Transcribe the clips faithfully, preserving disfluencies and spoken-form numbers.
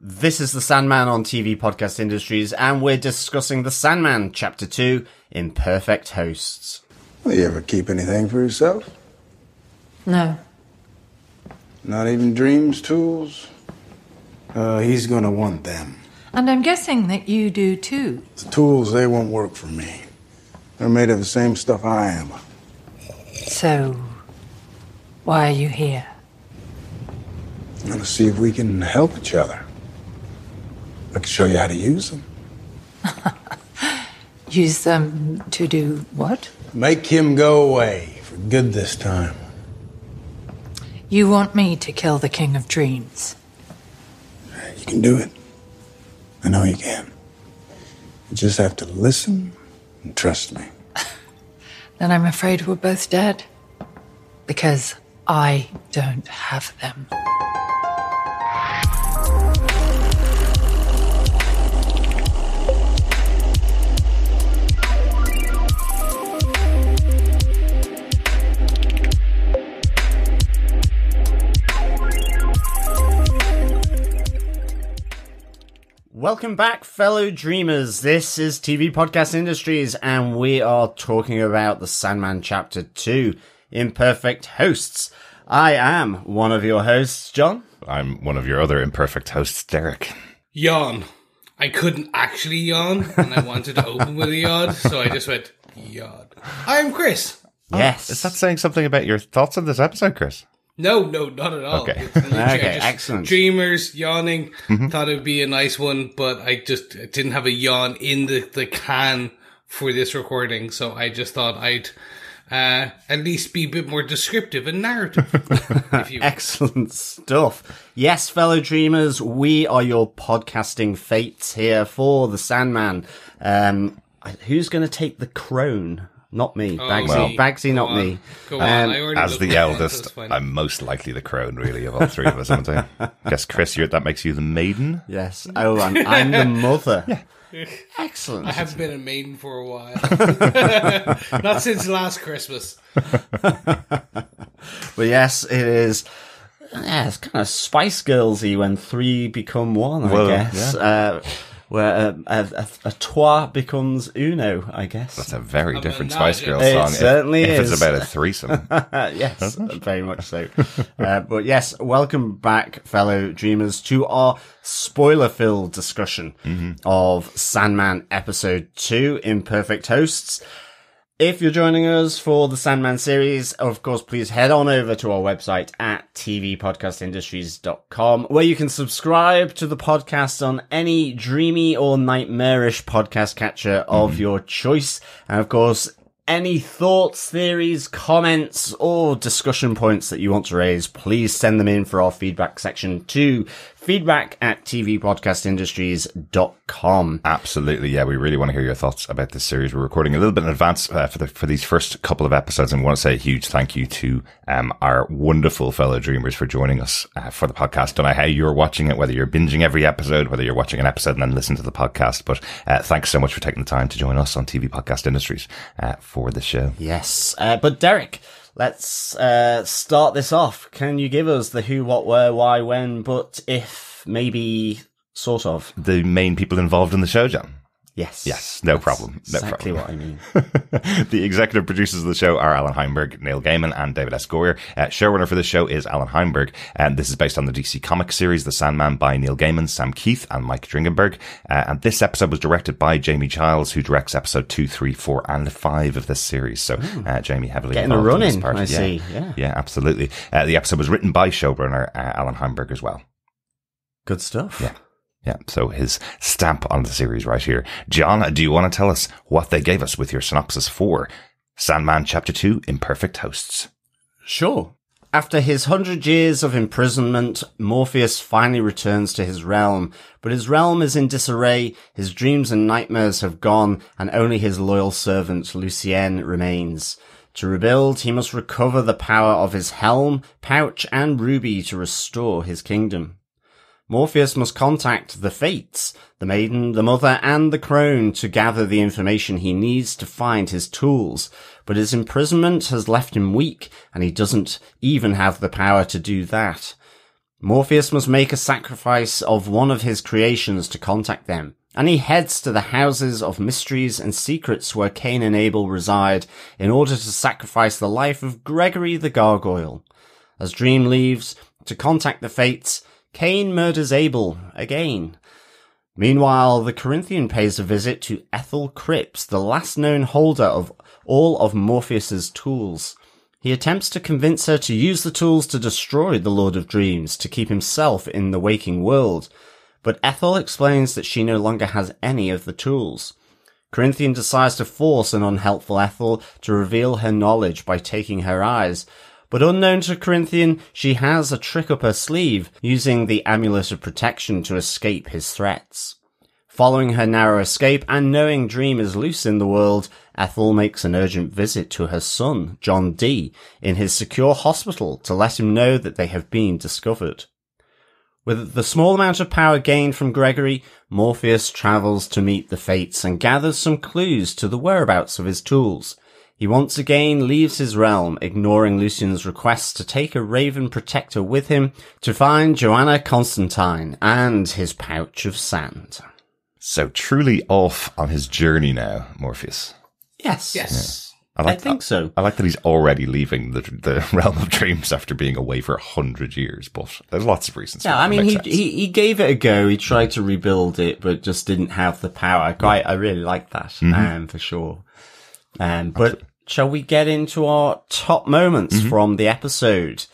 This is the Sandman on T V Podcast Industries, and we're discussing the Sandman Chapter two, Imperfect Hosts. Well, you ever keep anything for yourself? No. Not even dreams, tools? Uh, he's gonna want them. And I'm guessing that you do too. The tools, they won't work for me. They're made of the same stuff I am. So, why are you here? I'm gonna see if we can help each other. I can show you how to use them. Use them to do what? Make him go away for good this time. You want me to kill the King of Dreams? You can do it. I know you can. You just have to listen and trust me. Then I'm afraid we're both dead. Because I don't have them. Welcome back, fellow dreamers. This is T V Podcast Industries, and we are talking about the Sandman Chapter two, Imperfect Hosts. I am one of your hosts, John. I'm one of your other imperfect hosts, Derek. Yawn. I couldn't actually yawn, and I wanted to open with a yawn, so I just went, yawn. I'm Chris. Yes. Oh, is that saying something about your thoughts on this episode, Chris? No, no, not at all. Okay. It's literally Okay, just excellent. Dreamers, yawning. Mm-hmm. Thought it would be a nice one, but I just didn't have a yawn in the, the can for this recording, so I just thought I'd uh, at least be a bit more descriptive and narrative. if you Excellent stuff. Yes, fellow dreamers, we are your podcasting fates here for the Sandman. Um, who's going to take the Crone? Not me. Oh, Bagsy, well, Bagsy, not go on. me. Go Um, on. I already As looked the at that, eldest, that's fine. I'm most likely the Crone, really, of all three of us, aren't I? Guess, Chris, you're, that makes you the Maiden? Yes. Oh, I'm, I'm the mother. Yeah. Excellent. I haven't been a maiden for a while. Not since last Christmas. But yes, it is. Yeah, it's kind of Spice Girls-y when three become one, I Well, guess. yeah. Uh, where a, a, a, a trois becomes uno, I guess. That's a very I'm different a Spice nod. Girls It song. certainly if, is. If it's about a threesome. Yes, very much so. Uh, but yes, welcome back, fellow dreamers, to our spoiler-filled discussion Mm-hmm. of Sandman Episode two, Imperfect Hosts. If you're joining us for the Sandman series, of course, please head on over to our website at t v podcast industries dot com, where you can subscribe to the podcast on any dreamy or nightmarish podcast catcher of Mm-hmm. your choice. And of course, any thoughts, theories, comments, or discussion points that you want to raise, please send them in for our feedback section to feedback at t v podcast industries dot com. Absolutely, yeah. We really want to hear your thoughts about this series. We're recording a little bit in advance uh, for the for these first couple of episodes, and we want to say a huge thank you to um our wonderful fellow dreamers for joining us uh, for the podcast. Don't know how you're watching it, whether you're binging every episode, whether you're watching an episode and then listen to the podcast, but uh, thanks so much for taking the time to join us on T V Podcast Industries uh, for the show. Yes, uh, but Derek, let's uh, start this off. Can you give us the who, what, where, why, when, but, if, maybe, sort of? The main people involved in the show, John. Yes. Yes, no That's problem. No exactly problem. what I mean. The executive producers of the show are Allan Heinberg, Neil Gaiman, and David S. Goyer. Uh, showrunner for this show is Allan Heinberg, and this is based on the D C Comics series The Sandman by Neil Gaiman, Sam Keith, and Mike Dringenberg. Uh, and this episode was directed by Jamie Giles, who directs episode two, three, four, and five of this series. So uh, Jamie heavily Getting a involved run in this in, part. I yeah. see, yeah. Yeah, absolutely. Uh, the episode was written by showrunner uh, Allan Heinberg as well. Good stuff. Yeah. Yeah, so his stamp on the series right here. John, do you want to tell us what they gave us with your synopsis for Sandman Chapter two, Imperfect Hosts? Sure. After his hundred years of imprisonment, Morpheus finally returns to his realm, but his realm is in disarray, his dreams and nightmares have gone, and only his loyal servant, Lucienne, remains. To rebuild, he must recover the power of his helm, pouch, and ruby to restore his kingdom. Morpheus must contact the Fates, the Maiden, the Mother, and the Crone to gather the information he needs to find his tools, but his imprisonment has left him weak, and he doesn't even have the power to do that. Morpheus must make a sacrifice of one of his creations to contact them, and he heads to the houses of mysteries and secrets where Cain and Abel reside in order to sacrifice the life of Gregory the Gargoyle. As Dream leaves to contact the Fates, Cain murders Abel again. Meanwhile, the Corinthian pays a visit to Ethel Cripps, the last known holder of all of Morpheus's tools. He attempts to convince her to use the tools to destroy the Lord of Dreams to keep himself in the waking world, but Ethel explains that she no longer has any of the tools. Corinthian decides to force an unhelpful Ethel to reveal her knowledge by taking her eyes, but unknown to Corinthian, she has a trick up her sleeve, using the Amulet of Protection to escape his threats. Following her narrow escape and knowing Dream is loose in the world, Ethel makes an urgent visit to her son, John Dee, in his secure hospital to let him know that they have been discovered. With the small amount of power gained from Gregory, Morpheus travels to meet the Fates and gathers some clues to the whereabouts of his tools. He once again leaves his realm, ignoring Lucienne's request to take a Raven Protector with him to find Joanna Constantine and his pouch of sand. So truly off on his journey now, Morpheus. Yes. Yes. I, like I think that. so. I like that he's already leaving the the realm of dreams after being away for a hundred years, but there's lots of reasons. Yeah, for I mean, he, sense. he he gave it a go. He tried to rebuild it, but just didn't have the power. Quite, I really like that, mm-hmm. um, for sure. Um, but Absolutely. Shall we get into our top moments mm-hmm. from the episode?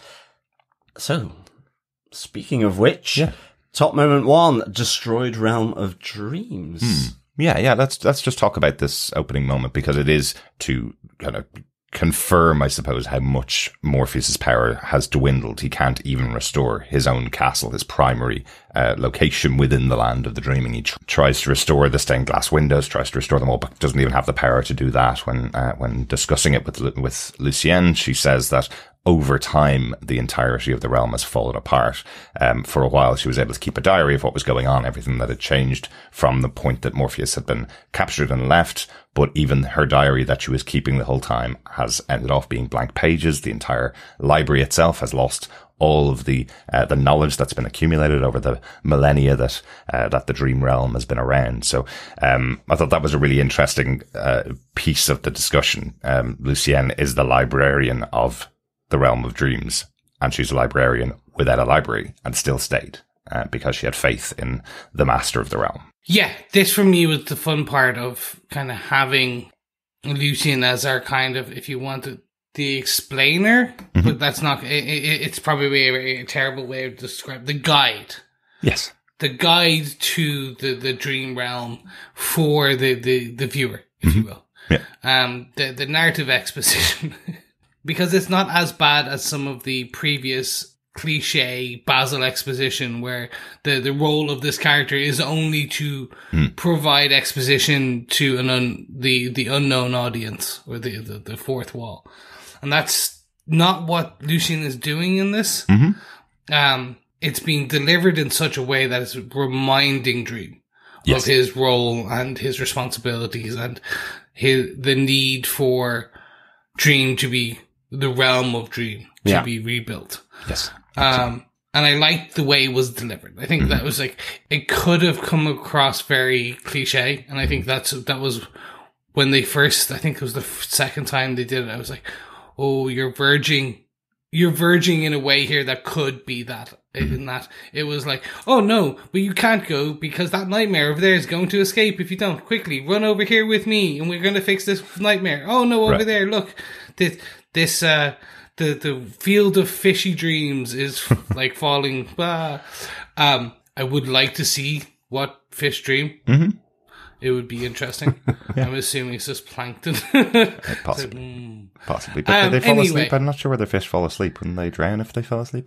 So, speaking of which, yeah. top moment one, destroyed realm of dreams. Hmm. Yeah, yeah, let's, let's just talk about this opening moment because it is to kind of confirm, I suppose, how much Morpheus's power has dwindled. He can't even restore his own castle, his primary uh, location within the land of the dreaming. He tr- tries to restore the stained glass windows, tries to restore them all, but doesn't even have the power to do that. When uh, when discussing it with with Lucienne, she says that over time, the entirety of the realm has fallen apart. Um, for a while, she was able to keep a diary of what was going on, everything that had changed from the point that Morpheus had been captured and left. But even her diary that she was keeping the whole time has ended off being blank pages. The entire library itself has lost all of the uh, the knowledge that's been accumulated over the millennia that uh, that the dream realm has been around. So um, I thought that was a really interesting uh, piece of the discussion. Um, Lucienne is the librarian of the realm of dreams, and she's a librarian without a library and still stayed uh, because she had faith in the master of the realm. Yeah, this for me was the fun part of kind of having Lucienne as our kind of, if you wanted, the explainer, mm-hmm. but that's not, it, it, it's probably a, a terrible way of describing the guide. Yes. The guide to the, the dream realm for the, the, the viewer, if mm-hmm. you will. Yeah. Um, the, the narrative exposition. Because it's not as bad as some of the previous cliche Basil exposition where the, the role of this character is only to mm. provide exposition to an un, the, the unknown audience or the, the, the fourth wall. And that's not what Lucienne is doing in this. Mm-hmm. Um, it's being delivered in such a way that it's reminding Dream yes. of his role and his responsibilities and his, the need for Dream to be the realm of Dream to yeah. be rebuilt. Yes. Um, and I liked the way it was delivered. I think mm-hmm. that was like, it could have come across very cliche. And I think that's, that was when they first, I think it was the second time they did it. I was like, oh, you're verging, you're verging in a way here that could be that. Mm-hmm. In that it was like, oh no, but you can't go because that nightmare over there is going to escape if you don't. Quickly, run over here with me and we're going to fix this nightmare. Oh no, over right. there, look. This, this, uh, the, the field of fishy dreams is like falling. Ah. Um, I would like to see what fish dream. Mm-hmm. It would be interesting. yeah. I'm assuming it's just plankton. Possibly. So, mm. Possibly. But um, they fall anyway. asleep. I'm not sure whether fish fall asleep. Wouldn't they drown if they fell asleep?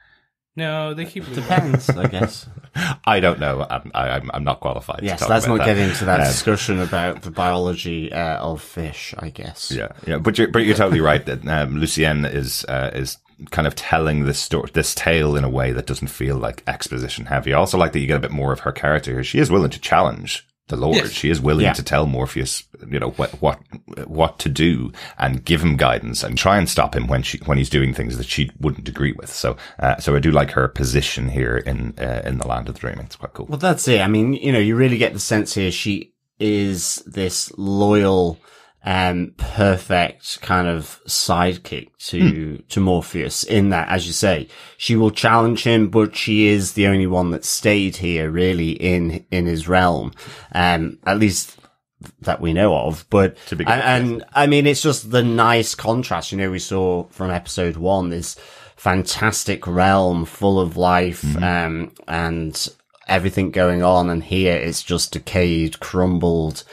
No, they keep moving. Depends, I guess. I don't know. I'm, I'm, I'm not qualified. Yes, to talk let's about not that. get into that um, discussion about the biology uh, of fish, I guess. Yeah, yeah. But you're, but you're totally right that um, Lucienne is uh, is kind of telling this story, this tale in a way that doesn't feel like exposition heavy. I also like that you get a bit more of her character here. She is willing to challenge the Lord. Yes. She is willing Yeah. to tell Morpheus, you know, what, what, what to do and give him guidance and try and stop him when she, when he's doing things that she wouldn't agree with. So, uh, so I do like her position here in, uh, in the Land of the Dreaming. It's quite cool. Well, that's it. I mean, you know, you really get the sense here she is this loyal, um, perfect kind of sidekick to, mm. to Morpheus in that, as you say, she will challenge him, but she is the only one that stayed here really in, in his realm. Um, at least that we know of, but, to begin and, with. and I mean, it's just the nice contrast, you know, we saw from episode one, this fantastic realm full of life, mm-hmm. um, and everything going on, and here it's just decayed, crumbled,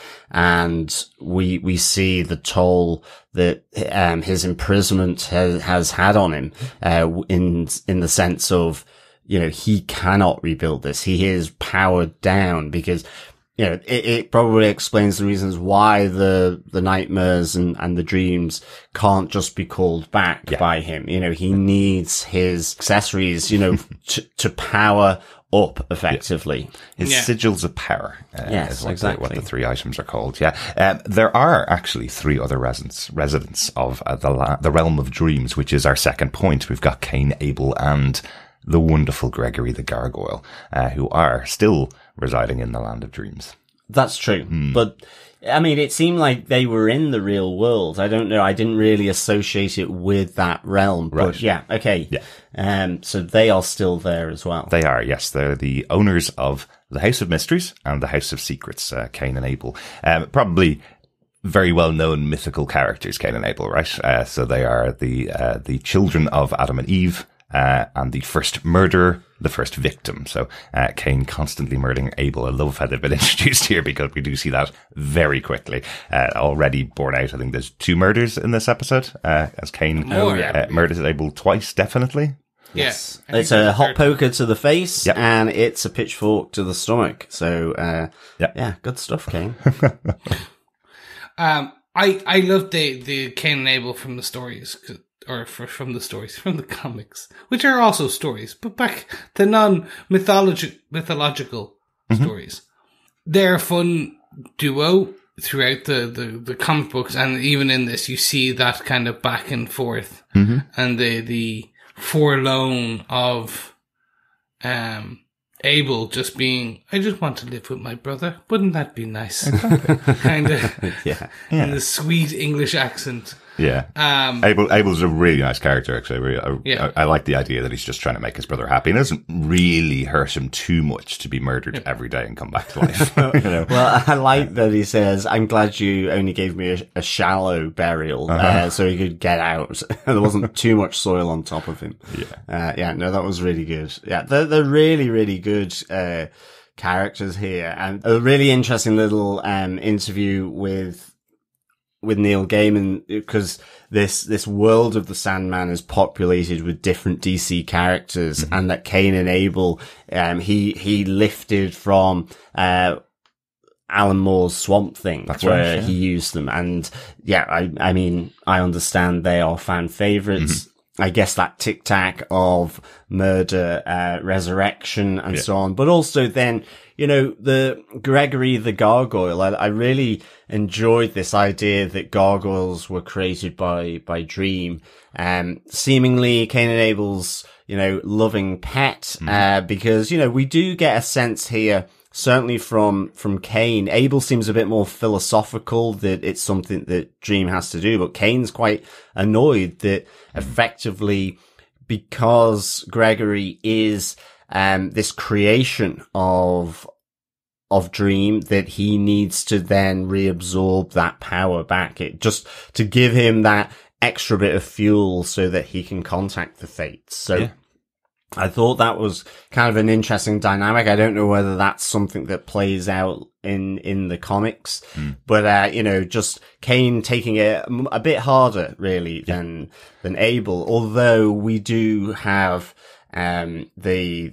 and we we see the toll that um his imprisonment has, has had on him, uh in in the sense of, you know, he cannot rebuild this. He is powered down because, you know, it, it probably explains the reasons why the the nightmares and and the dreams can't just be called back yeah. by him. You know, he needs his accessories, you know, to to power up effectively. Yeah. His yeah. sigils of power. Uh, yes, is what exactly. The, what the three items are called. Yeah. Um, there are actually three other residents, residents of uh, the, la- the realm of dreams, which is our second point. We've got Cain, Abel, and the wonderful Gregory the Gargoyle, uh, who are still residing in the Land of Dreams. That's true. Mm. But, I mean, it seemed like they were in the real world. I don't know. I didn't really associate it with that realm. Right. But yeah, okay. Yeah. Um, so they are still there as well. They are, yes. They're the owners of the House of Mysteries and the House of Secrets, uh, Cain and Abel. Um, probably very well-known mythical characters, Cain and Abel, right? Uh, so they are the, uh, the children of Adam and Eve. Uh, and the first murderer, the first victim. So, uh, Cain constantly murdering Abel. I love how they've been introduced here because we do see that very quickly. Uh, already borne out. I think there's two murders in this episode, uh, as Cain oh, yeah. uh, murders Abel twice, definitely. Yes. Yeah. It's a hot poker to the face yep. and it's a pitchfork to the stomach. So, uh, yep. yeah, good stuff, Cain. um, I, I love the, the Cain and Abel from the stories. Or for, from the stories, from the comics, which are also stories, but back to non-mythological mythological mm-hmm. stories. They're a fun duo throughout the, the, the comic books, and even in this, you see that kind of back and forth, mm-hmm. and the the forlorn of um Abel just being, I just want to live with my brother. Wouldn't that be nice? kind of, yeah, yeah, in the sweet English accent. Yeah. Um, Abel, Abel's a really nice character, actually. I, really, I, yeah. I, I like the idea that he's just trying to make his brother happy. And it doesn't really hurt him too much to be murdered yeah. every day and come back to life. you know? Well, I like that he says, I'm glad you only gave me a, a shallow burial, uh-huh. uh, so he could get out. There wasn't too much soil on top of him. Yeah. Uh, yeah, no, that was really good. Yeah, they're, they're really, really good, uh, characters here. And a really interesting little, um, interview with, with Neil Gaiman, because this, this world of the Sandman is populated with different D C characters, mm-hmm. and that Cain and Abel, um, he, he lifted from, uh, Alan Moore's Swamp Thing, That's where right, yeah. he used them. And yeah, I, I mean, I understand they are fan favorites. Mm-hmm. I guess that tic-tac of murder, uh, resurrection and yeah. so on, but also then, you know, the Gregory the Gargoyle, I, I really enjoyed this idea that gargoyles were created by, by Dream. Um, seemingly Cain and Abel's, you know, loving pet, mm-hmm. uh, because, you know, we do get a sense here, certainly from, from Cain. Abel seems a bit more philosophical that it's something that Dream has to do, but Cain's quite annoyed that effectively, because Gregory is, um, this creation of, of Dream, that he needs to then reabsorb that power back. It just to give him that extra bit of fuel so that he can contact the Fates. So yeah. I thought that was kind of an interesting dynamic. I don't know whether that's something that plays out in, in the comics, mm. but, uh, you know, just Cain taking it a bit harder really yeah. than, than Abel, although we do have, um, the,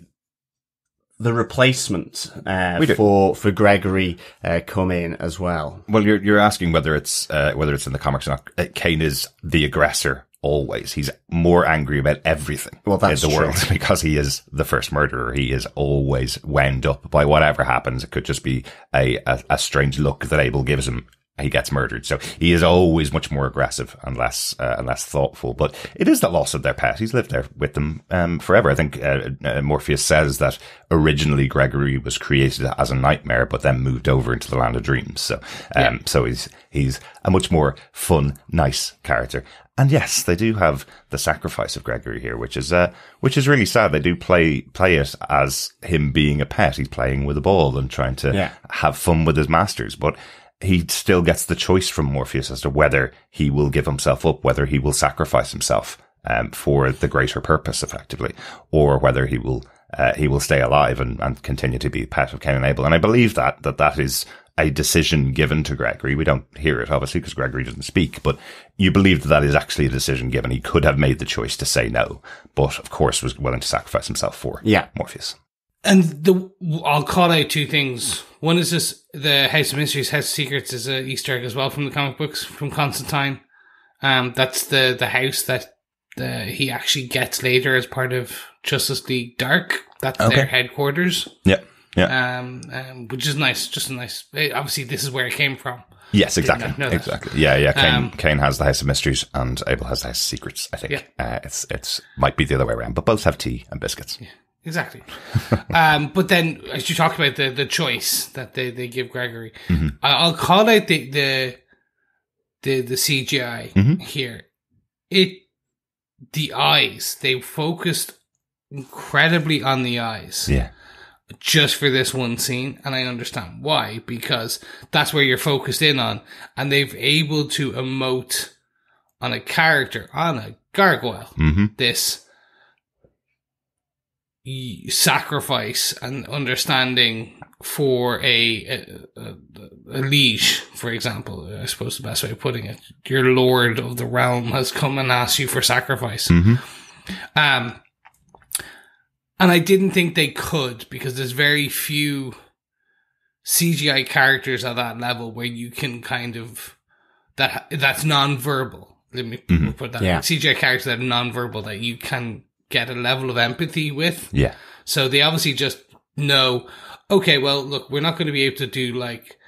the replacement, uh, for, for Gregory, uh, come in as well. Well, you're, you're asking whether it's, uh, whether it's in the comics or not. Cain is the aggressor always. He's more angry about everything Well, that's in the true. world because he is the first murderer. He is always wound up by whatever happens. It could just be a, a, a strange look that Abel gives him. He gets murdered. So he is always much more aggressive and less, uh, and less thoughtful. But it is the loss of their pet. He's lived there with them, um, forever. I think, uh, uh, Morpheus says that originally Gregory was created as a nightmare, but then moved over into the land of dreams. So, um, yeah. so he's, he's a much more fun, nice character. And yes, they do have the sacrifice of Gregory here, which is, uh, which is really sad. They do play, play it as him being a pet. He's playing with a ball and trying to yeah. have fun with his masters, but he still gets the choice from Morpheus as to whether he will give himself up, whether he will sacrifice himself, um, for the greater purpose, effectively, or whether he will, uh, he will stay alive and, and continue to be the pet of Cain and Abel. And I believe that, that that is a decision given to Gregory. We don't hear it, obviously, because Gregory doesn't speak, but you believe that that is actually a decision given. He could have made the choice to say no, but of course was willing to sacrifice himself for yeah. Morpheus. And the I'll call out two things. One is this: the House of Mysteries, House of Secrets is an Easter egg as well from the comic books from Constantine. Um, that's the the house that uh, he actually gets later as part of Justice League Dark. That's okay. Their headquarters. Yeah, yeah. Um, um, which is nice, just a nice. Obviously, this is where it came from. Yes, exactly, know, know exactly. Yeah, yeah. Cain, um, Cain has the House of Mysteries, and Abel has the House of Secrets. I think yeah. uh, it's it's might be the other way around, but both have tea and biscuits. Yeah. Exactly. um, but then, as you talked about the, the choice that they, they give Gregory, mm-hmm. I'll call out the the the, the C G I mm-hmm. here. It the eyes, they focused incredibly on the eyes. Yeah. Just for this one scene, and I understand why, because that's where you're focused in on, and they've able to emote on a character, on a gargoyle, mm-hmm. this sacrifice and understanding for a, a, a, a liege, for example. I suppose the best way of putting it. Your lord of the realm has come and asked you for sacrifice. Mm-hmm. Um, and I didn't think they could, because there's very few C G I characters at that level where you can kind of, that that's non-verbal. Let me mm-hmm. put that. Yeah. C G I characters that are non-verbal that you can get a level of empathy with. Yeah. So they obviously just know, okay, well, look, we're not going to be able to do like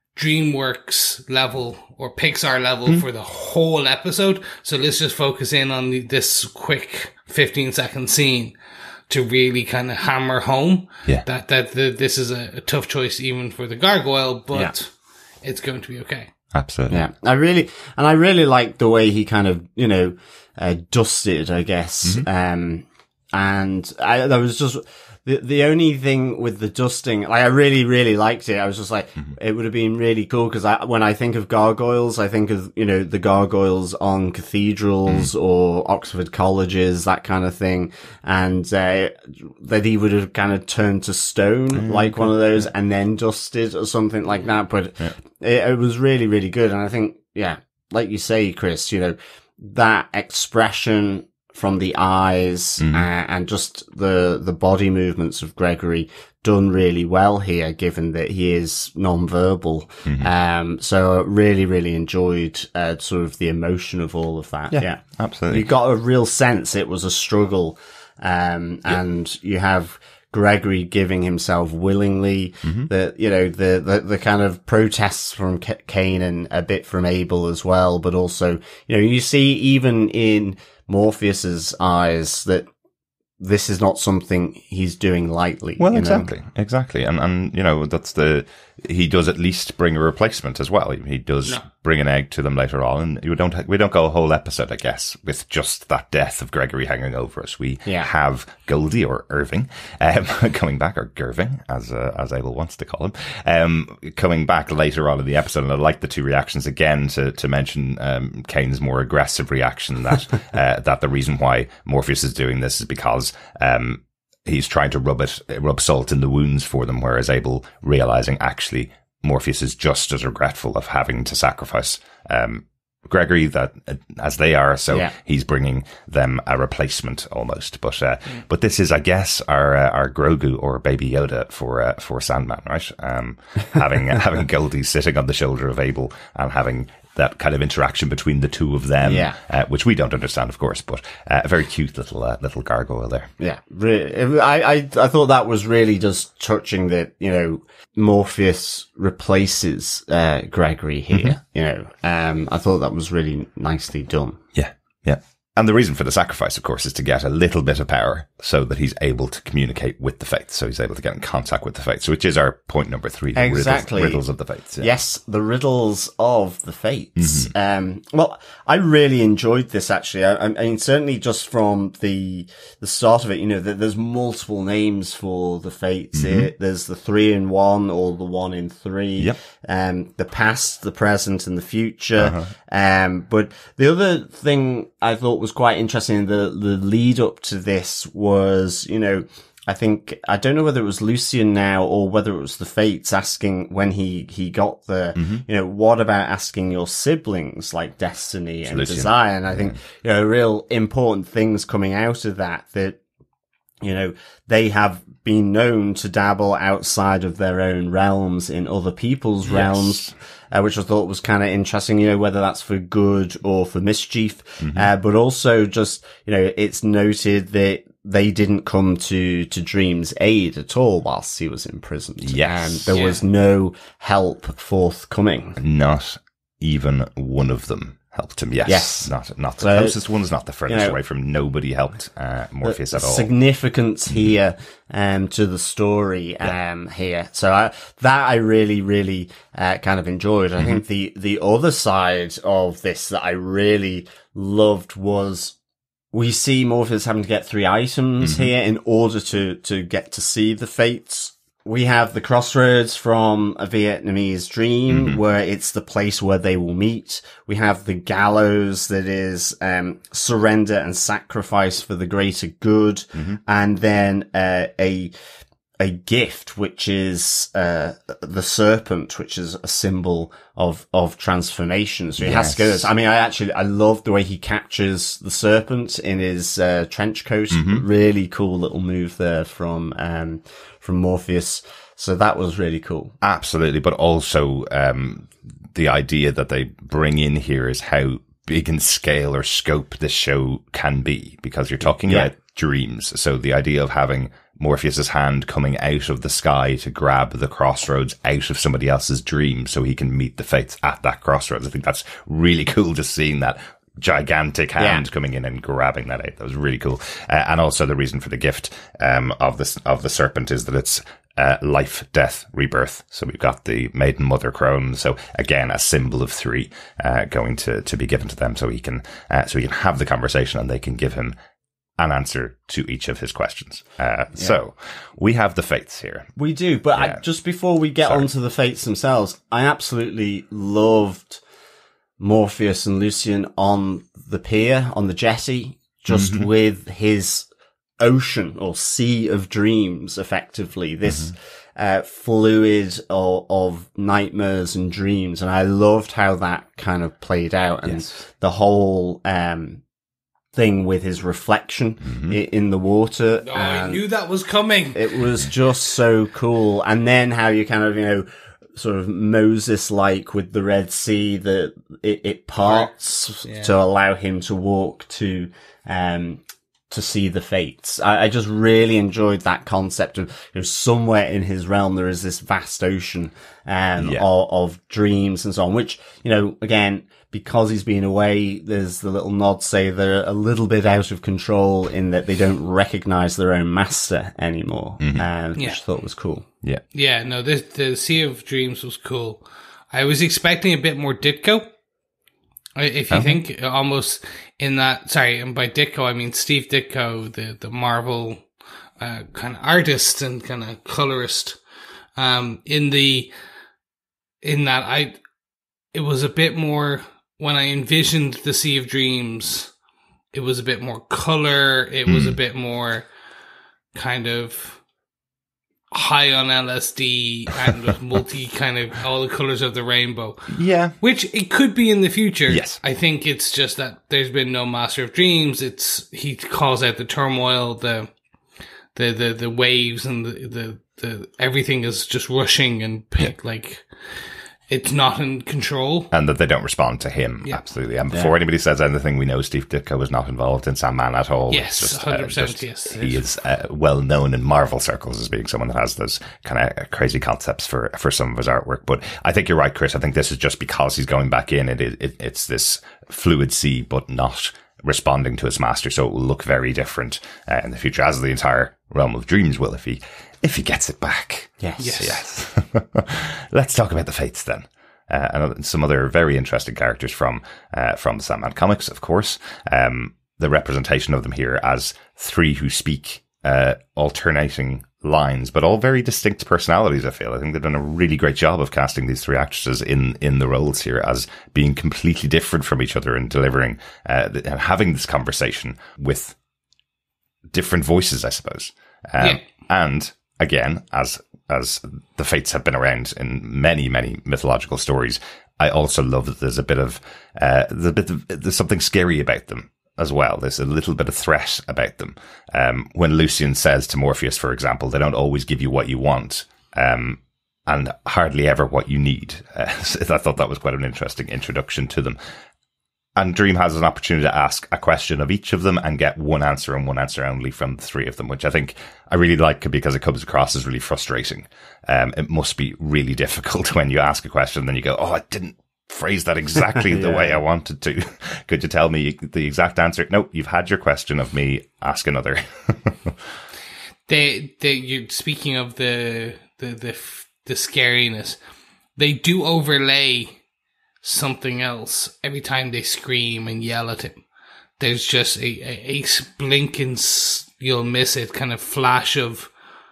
DreamWorks level or Pixar level mm. for the whole episode. So let's just focus in on the, this quick fifteen second scene to really kind of hammer home yeah. that, that the, this is a, a tough choice even for the gargoyle, but yeah. it's going to be okay. Absolutely. Yeah. I really, and I really like the way he kind of, you know, uh, dusted, I guess. Mm-hmm. Um, and I, there was just, the, the only thing with the dusting, like, I really, really liked it. I was just like, mm-hmm. it would have been really cool, because I, when I think of gargoyles, I think of, you know, the gargoyles on cathedrals mm. or Oxford colleges, that kind of thing. And, uh, that he would have kind of turned to stone, mm-hmm. like one of those, yeah. and then dusted or something like that. But yeah. it, it was really, really good. And I think, yeah, like you say, Chris, you know, that expression from the eyes mm-hmm. uh, and just the the body movements of Gregory done really well here, given that he is non-verbal. Mm-hmm. Um, so really, really enjoyed uh, sort of the emotion of all of that. Yeah, yeah. absolutely. You got a real sense it was a struggle, um, yeah. and you have Gregory giving himself willingly. Mm-hmm. The you know the, the the kind of protests from C- Cain and a bit from Abel as well, but also you know you see even in Morpheus's eyes that this is not something he's doing lightly. Well, you exactly, know? exactly, and and you know that's the he does at least bring a replacement as well. He, he does no. bring an egg to them later on, and we don't we don't go a whole episode, I guess, with just that death of Gregory hanging over us. We yeah. have Goldie or Irving um, coming back, or Gerving, as uh, as Abel wants to call him, um, coming back later on in the episode. And I like the two reactions again to to mention um, Cain's more aggressive reaction that uh, that the reason why Morpheus is doing this is because um, he's trying to rub it, rub salt in the wounds for them, whereas Abel realizing actually Morpheus is just as regretful of having to sacrifice um, Gregory that uh, as they are. So yeah. he's bringing them a replacement almost. But uh, mm. but this is, I guess, our uh, our Grogu or Baby Yoda for uh, for Sandman, right? Um, having having Goldie sitting on the shoulder of Abel and having that kind of interaction between the two of them, Yeah. uh, which we don't understand, of course, but uh, a very cute little uh, little gargoyle there. Yeah, re- I, I I thought that was really just touching that, you know, Morpheus replaces uh, Gregory here. Mm-hmm. You know, um, I thought that was really nicely done. Yeah, yeah. And the reason for the sacrifice, of course, is to get a little bit of power so that he's able to communicate with the fates. So he's able to get in contact with the fates, which is our point number three. The Exactly. Riddles, riddles of the fates. Yeah. Yes, the riddles of the fates. Mm-hmm. Um, well, I really enjoyed this actually. I, I mean, certainly just from the the start of it, you know, that there's multiple names for the fates. Mm-hmm. It, there's the three in one or the one in three. Yep. Um, the past, the present, and the future. Uh-huh. Um, but the other thing I thought was quite interesting, the the lead up to this was, you know, I think, I don't know whether it was Lucienne now or whether it was the fates asking when he, he got there, Mm-hmm. you know, what about asking your siblings like Destiny and Lucienne. Desire? And I think, you know, real important things coming out of that, that, you know, they have been known to dabble outside of their own realms in other people's Yes. realms, uh, which I thought was kind of interesting, you know, whether that's for good or for mischief. Mm-hmm. Uh, but also just, you know, it's noted that they didn't come to, to Dream's aid at all whilst he was imprisoned. Yes. And there Yeah. was no help forthcoming. Not even one of them helped him. Yes. Yes. Not, not the So, closest ones, not the furthest you know, away from. Nobody helped uh, Morpheus at all. Significance here, um, to the story, um, here. So I, that I really, really, uh, kind of enjoyed. I Mm-hmm. think the, the other side of this that I really loved was we see Morpheus having to get three items Mm-hmm. here in order to, to get to see the fates. We have the crossroads from a Vietnamese dream, Mm-hmm. where it's the place where they will meet. We have the gallows that is um, surrender and sacrifice for the greater good, Mm-hmm. and then uh, a a gift, which is uh, the serpent, which is a symbol of of transformation. So he has to go. Yes. I mean, I actually I love the way he captures the serpent in his uh, trench coat. Mm-hmm. Really cool little move there from um from Morpheus. So that was really cool. Absolutely. But also, um, the idea that they bring in here is how big in scale or scope this show can be, because you're talking Yeah. about dreams. So the idea of having Morpheus's hand coming out of the sky to grab the crossroads out of somebody else's dream so he can meet the fates at that crossroads. I think that's really cool, just seeing that gigantic hand Yeah. coming in and grabbing that out. That was really cool. Uh, and also the reason for the gift um, of this of the serpent is that it's uh, life, death, rebirth. So we've got the Maiden, Mother, Crone. So again, a symbol of three uh, going to to be given to them, so he can uh, so he can have the conversation and they can give him an answer to each of his questions. Uh, So we have the fates here. We do, but Yeah. I, just before we get Sorry. onto the fates themselves, I absolutely loved Morpheus and Lucienne on the pier, on the jetty, just Mm-hmm. with his ocean or sea of dreams, effectively. This Mm-hmm. uh, fluid of, of nightmares and dreams. And I loved how that kind of played out, and Yes. the whole um, thing with his reflection Mm-hmm. i- in the water. Oh, I and knew that was coming. it was just so cool. And then how you kind of, you know, sort of Moses-like with the Red Sea, that it, it parts Yeah. to allow him to walk to, um, to see the fates. I, I just really enjoyed that concept of, you know, somewhere in his realm there is this vast ocean, um, Yeah. of, of dreams and so on, which, you know, again, because he's been away, there's the little nod say they're a little bit out of control in that they don't recognize their own master anymore, Mm-hmm. um, which Yeah. I thought was cool. Yeah. Yeah, no, this, the Sea of Dreams was cool. I was expecting a bit more Ditko. I- If you Oh. think almost in that, sorry, and by Ditko, I mean Steve Ditko, the, the Marvel uh, kind of artist and kind of colorist. Um, in the, in that I, it was a bit more, when I envisioned the Sea of Dreams, it was a bit more color. It was a bit more kind of high on L S D and with multi kind of all the colors of the rainbow, Yeah. which it could be in the future. Yes. I think it's just that there's been no Master of Dreams. It's, he calls out the turmoil, the, the, the, the waves and the, the, the, everything is just rushing and pit, like, it's not in control. And that they don't respond to him. Yeah. Absolutely. And before yeah. anybody says anything, we know Steve Ditko was not involved in Sandman at all. Yes, just, one hundred percent, uh, just, yes. He is uh, well known in Marvel circles as being someone that has those kind of crazy concepts for, for some of his artwork. But I think you're right, Chris. I think this is just because he's going back in. It, it It's this fluid sea, but not responding to his master. So it will look very different uh, in the future, as the entire Realm of Dreams will if he, if he gets it back. Yes. Yes. yes. Let's talk about the Fates then. Uh, and some other very interesting characters from uh, from the Sandman comics, of course. Um, the representation of them here as three who speak uh, alternating lines, but all very distinct personalities, I feel. I think they've done a really great job of casting these three actresses in, in the roles here as being completely different from each other and delivering uh, and having this conversation with different voices, I suppose. Um, yeah. And again, as as the Fates have been around in many, many mythological stories, I also love that there's a bit of, uh, there's a bit of, there's something scary about them as well. There's a little bit of threat about them. Um, when Lucienne says to Morpheus, for example, they don't always give you what you want, um, and hardly ever what you need. Uh, so I thought that was quite an interesting introduction to them. And Dream has an opportunity to ask a question of each of them and get one answer and one answer only from the three of them, which I think I really like because it comes across as really frustrating. Um, it must be really difficult when you ask a question and then you go, oh, I didn't phrase that exactly yeah. the way I wanted to. Could you tell me the exact answer? No, you've had your question of me. Ask another. they, they, you speaking of the, the, the, the scariness, they do overlay something else every time they scream and yell at him. There's just a, a, a blink and you'll miss it kind of flash of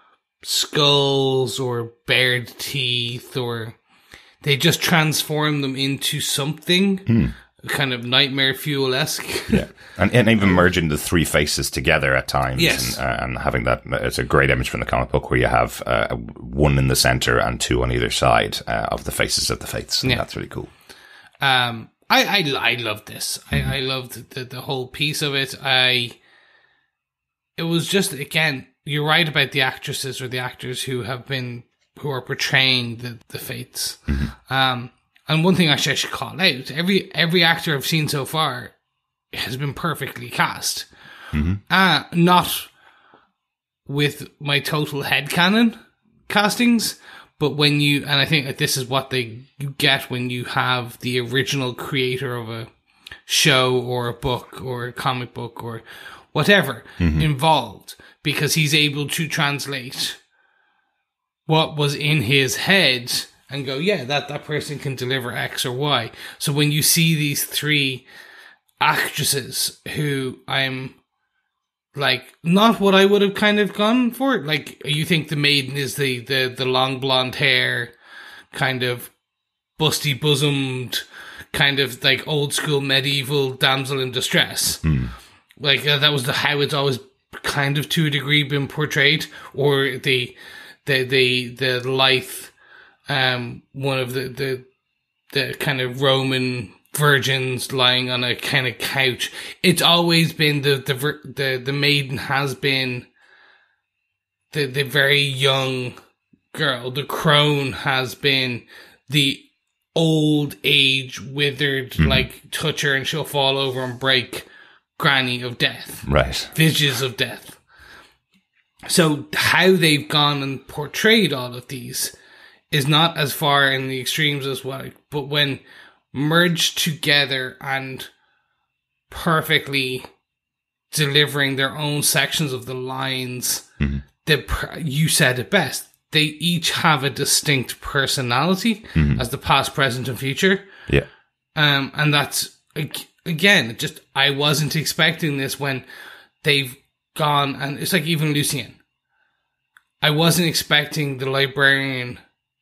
skulls or bared teeth, or they just transform them into something hmm. kind of nightmare fuel-esque. Yeah, and, and even merging the three faces together at times. Yes. And, uh, and having that, it's a great image from the comic book where you have uh, one in the center and two on either side uh, of the faces of the Fates. And yeah. That's really cool. Um, I, I, I loved this. Mm-hmm. I, I loved the, the whole piece of it. I, it was just, again, you're right about the actresses or the actors who have been, who are portraying the, the Fates. Mm-hmm. Um, and one thing actually I should call out, every, every actor I've seen so far has been perfectly cast. Mm-hmm. Uh, not with my total headcanon castings, but when you, and I think that this is what they get when you have the original creator of a show or a book or a comic book or whatever mm-hmm. involved, because he's able to translate what was in his head and go, yeah, that, that person can deliver X or Y. So when you see these three actresses who I'm like, not what I would have kind of gone for. Like, you think the Maiden is the, the, the long blonde hair, kind of busty bosomed, kind of like old school medieval damsel in distress. Mm. Like, uh, that was the how it's always kind of to a degree been portrayed. Or the, the, the, the lithe, um, one of the, the, the kind of Roman virgins lying on a kind of couch. It's always been the the the, the Maiden has been the the very young girl. The Crone has been the old age withered, mm-hmm. like touch her and she'll fall over and break granny of death. Right. Visions of death. So how they've gone and portrayed all of these is not as far in the extremes as what, but when merged together and perfectly delivering their own sections of the lines, mm-hmm. the, you said it best. They each have a distinct personality mm-hmm. as the past, present, and future. Yeah. Um, and that's, again, just, I wasn't expecting this when they've gone, and it's like even Lucienne. I wasn't expecting the librarian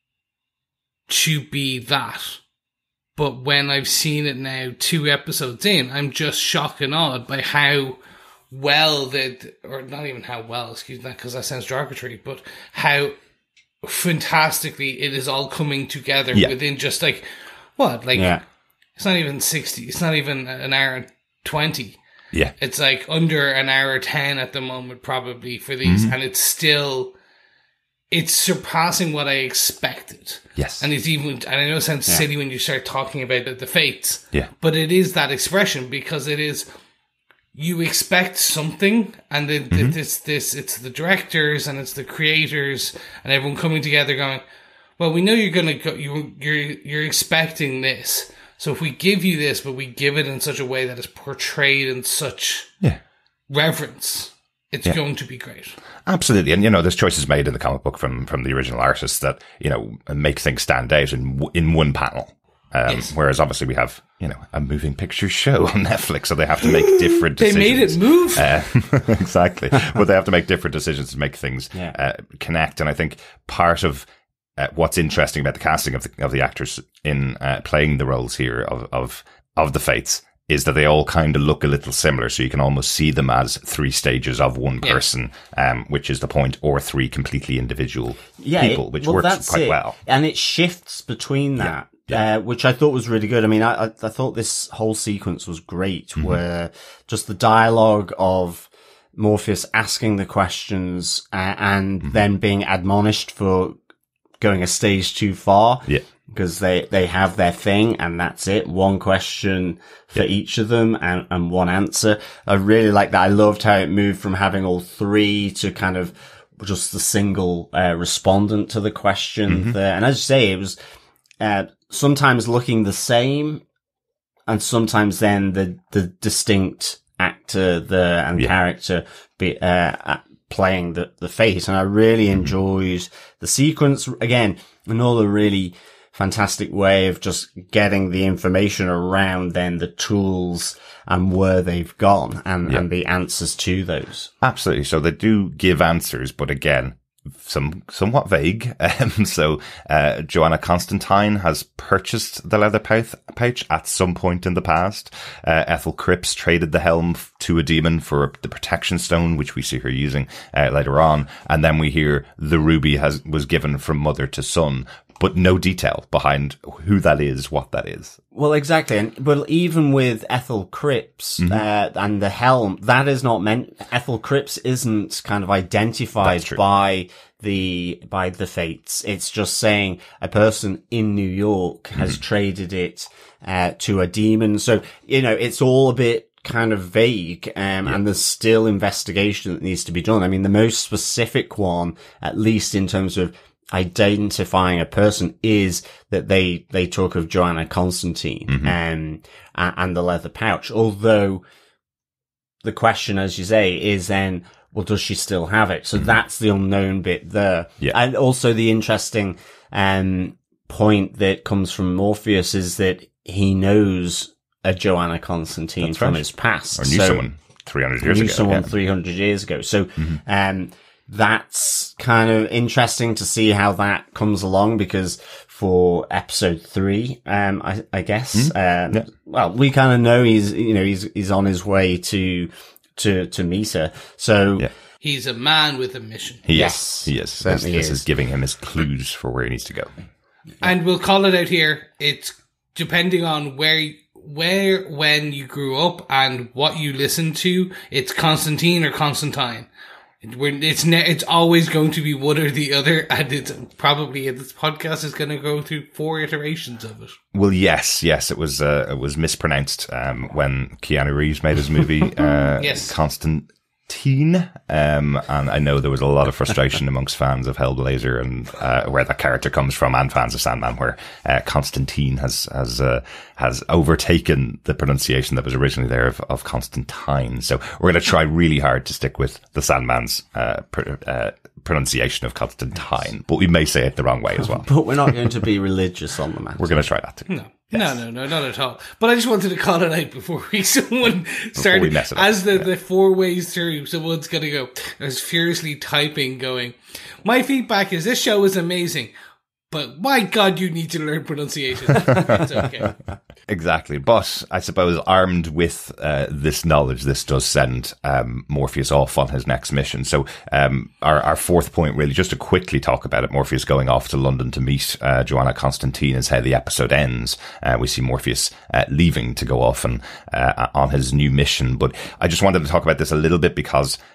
to be that. But when I've seen it now, two episodes in, I'm just shocked and awed by how well that, or not even how well, excuse me, because that sounds derogatory, but how fantastically it is all coming together yeah. within just like, what, like, yeah. it's not even sixty, it's not even an hour and twenty. Yeah. It's like under an hour ten at the moment, probably, for these, mm-hmm. and it's still, it's surpassing what I expected. excited. Yes. And it's even, and I know it sounds Yeah. silly when you start talking about the, the fates. Yeah. But it is that expression because it is, you expect something, and then Mm-hmm. it's this, it's the directors and it's the creators and everyone coming together going, well, we know you're going to go, you, you're, you're expecting this. So if we give you this, but we give it in such a way that is portrayed in such Yeah. reverence, it's Yeah. going to be great. Absolutely. And, you know, there's choices made in the comic book from, from the original artists that, you know, make things stand out in, w- in one panel. Um, Yes. Whereas obviously we have, you know, a moving picture show on Netflix, so they have to make different They decisions. made it move. Uh, exactly. But they have to make different decisions to make things Yeah. uh, connect. And I think part of uh, what's interesting about the casting of the, of the actors in uh, playing the roles here of, of, of the Fates is that they all kind of look a little similar. So you can almost see them as three stages of one Yeah. person, um, which is the point, or three completely individual Yeah, people, it- which well, works that's quite it. well. And it shifts between that, Uh, which I thought was really good. I mean, I, I, I thought this whole sequence was great, Mm-hmm. where just the dialogue of Morpheus asking the questions uh, and Mm-hmm. then being admonished for going a stage too far. Yeah. Because they, they have their thing and that's it. One question for each of them and, and one answer. I really like that. I loved how it moved from having all three to kind of just the single uh, respondent to the question Mm-hmm. there. And as you say, it was uh, sometimes looking the same and sometimes then the, the distinct actor the and Yeah. character be, uh, playing the, the fate. And I really Mm-hmm. enjoyed the sequence. Again, another really fantastic way of just getting the information around then the tools and where they've gone and, Yeah. and the answers to those. Absolutely. So they do give answers, but again, some somewhat vague. Um, so uh, Joanna Constantine has purchased the leather pouch, pouch at some point in the past. Uh, Ethel Cripps traded the helm f- to a demon for the protection stone, which we see her using uh, later on. And then we hear the ruby has was given from mother to son, but no detail behind who that is, what that is. Well, exactly. And, but even with Ethel Cripps, Mm-hmm. uh, and the helm, that is not meant, Ethel Cripps isn't kind of identified That's true. by the, by the fates. It's just saying a person in New York has Mm-hmm. traded it, uh, to a demon. So, you know, it's all a bit kind of vague, um, and there's still investigation that needs to be done. I mean, the most specific one, at least in terms of identifying a person, is that they they talk of Joanna Constantine Mm-hmm. um, and, and the leather pouch. Although the question, as you say, is then, well, does she still have it? So that's the unknown bit there. Mm-hmm. Yeah. And also the interesting um, point that comes from Morpheus is that he knows a Joanna Constantine That's from right. his past. Or knew So- someone three hundred years knew ago. someone yeah. Mm-hmm. three hundred years ago. So, um, that's kind of interesting to see how that comes along, because for episode three, um, I, I guess, um, Yeah. well, we kind of know he's, you know, he's, he's on his way to, to, to meet her. So, Yeah. He's a man with a mission. He Yes, is. He is. This, certainly this is. is giving him his clues for where he needs to go. And we'll call it out here. It's depending on where, where, when you grew up and what you listened to. It's Constantine or Constantine. It- we're- It's ne- it's always going to be one or the other, and it's probably this podcast is going to go through four iterations of it. Well, yes, yes, it was uh, it was mispronounced um, when Keanu Reeves made his movie uh, Yes. Constantine. Um, and I know there was a lot of frustration amongst fans of Hellblazer and uh, where that character comes from, and fans of Sandman, where uh, Constantine has has uh, has overtaken the pronunciation that was originally there of, of Constantine. So we're going to try really hard to stick with the Sandman's uh, pr- uh, pronunciation of Constantine, but we may say it the wrong way as well. but we're not going to be religious on the matter. We're going to try that too. No. No, no, no, not at all. But I just wanted to call it out before we someone started we mess it up. as the, Yeah. the four ways through. Someone's gonna go. I was furiously typing, going. My feedback is this show is amazing, but my God, you need to learn pronunciation. It's okay. Exactly. But I suppose armed with uh, this knowledge, this does send um, Morpheus off on his next mission. So um, our, our fourth point, really, just to quickly talk about it, Morpheus going off to London to meet uh, Joanna Constantine is how the episode ends. Uh, we see Morpheus uh, leaving to go off and uh, on his new mission. But I just wanted to talk about this a little bit because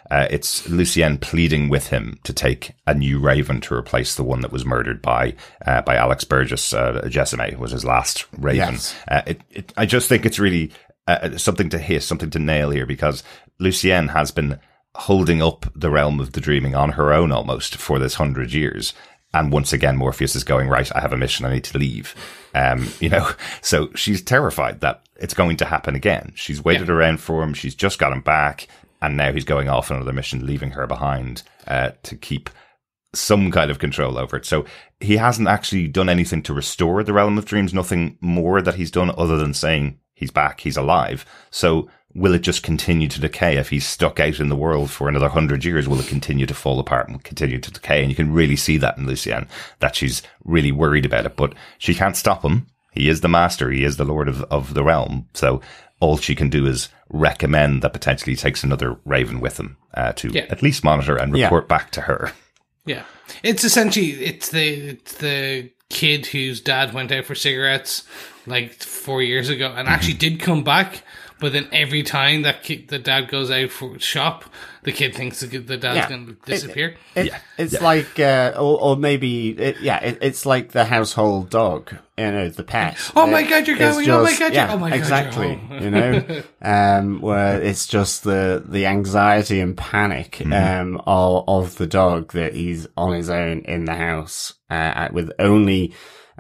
Uh, it's Lucienne pleading with him to take a new raven to replace the one that was murdered by uh, by Alex Burgess. Uh, Jessime was his last raven. Yes. Uh, it, it, I just think it's really uh, something to hiss, something to nail here, because Lucienne has been holding up the realm of the dreaming on her own almost for this hundred years. And once again, Morpheus is going, right, I have a mission, I need to leave. Um, you know, so she's terrified that it's going to happen again. She's waited yeah. around for him. She's just got him back. And now he's going off on another mission, leaving her behind, uh, to keep some kind of control over it. So he hasn't actually done anything to restore the realm of dreams. Nothing more that he's done other than saying he's back, he's alive. So will it just continue to decay if he's stuck out in the world for another hundred years? Will it continue to fall apart and continue to decay? And you can really see that in Lucienne, that she's really worried about it, but she can't stop him. He is the master. He is the lord of, of the realm. So all she can do is recommend that potentially he takes another raven with him, uh, to yeah. at least monitor and report yeah. back to her. Yeah. It's essentially, it's the, it's the kid whose dad went out for cigarettes like four years ago and actually mm-hmm. did come back. But then every time that kid, the dad goes out for shop, the kid thinks the, the dad's yeah. going to disappear. It, it, yeah, it's yeah. like, uh, or, or maybe, it, yeah, it, it's like the household dog, you know, the pet. Oh my God, you're going! Just, oh my God, yeah, you're, oh my God, exactly. You're you know, um, where it's just the the anxiety and panic mm-hmm. um of, of the dog that he's on his own in the house, uh, with only.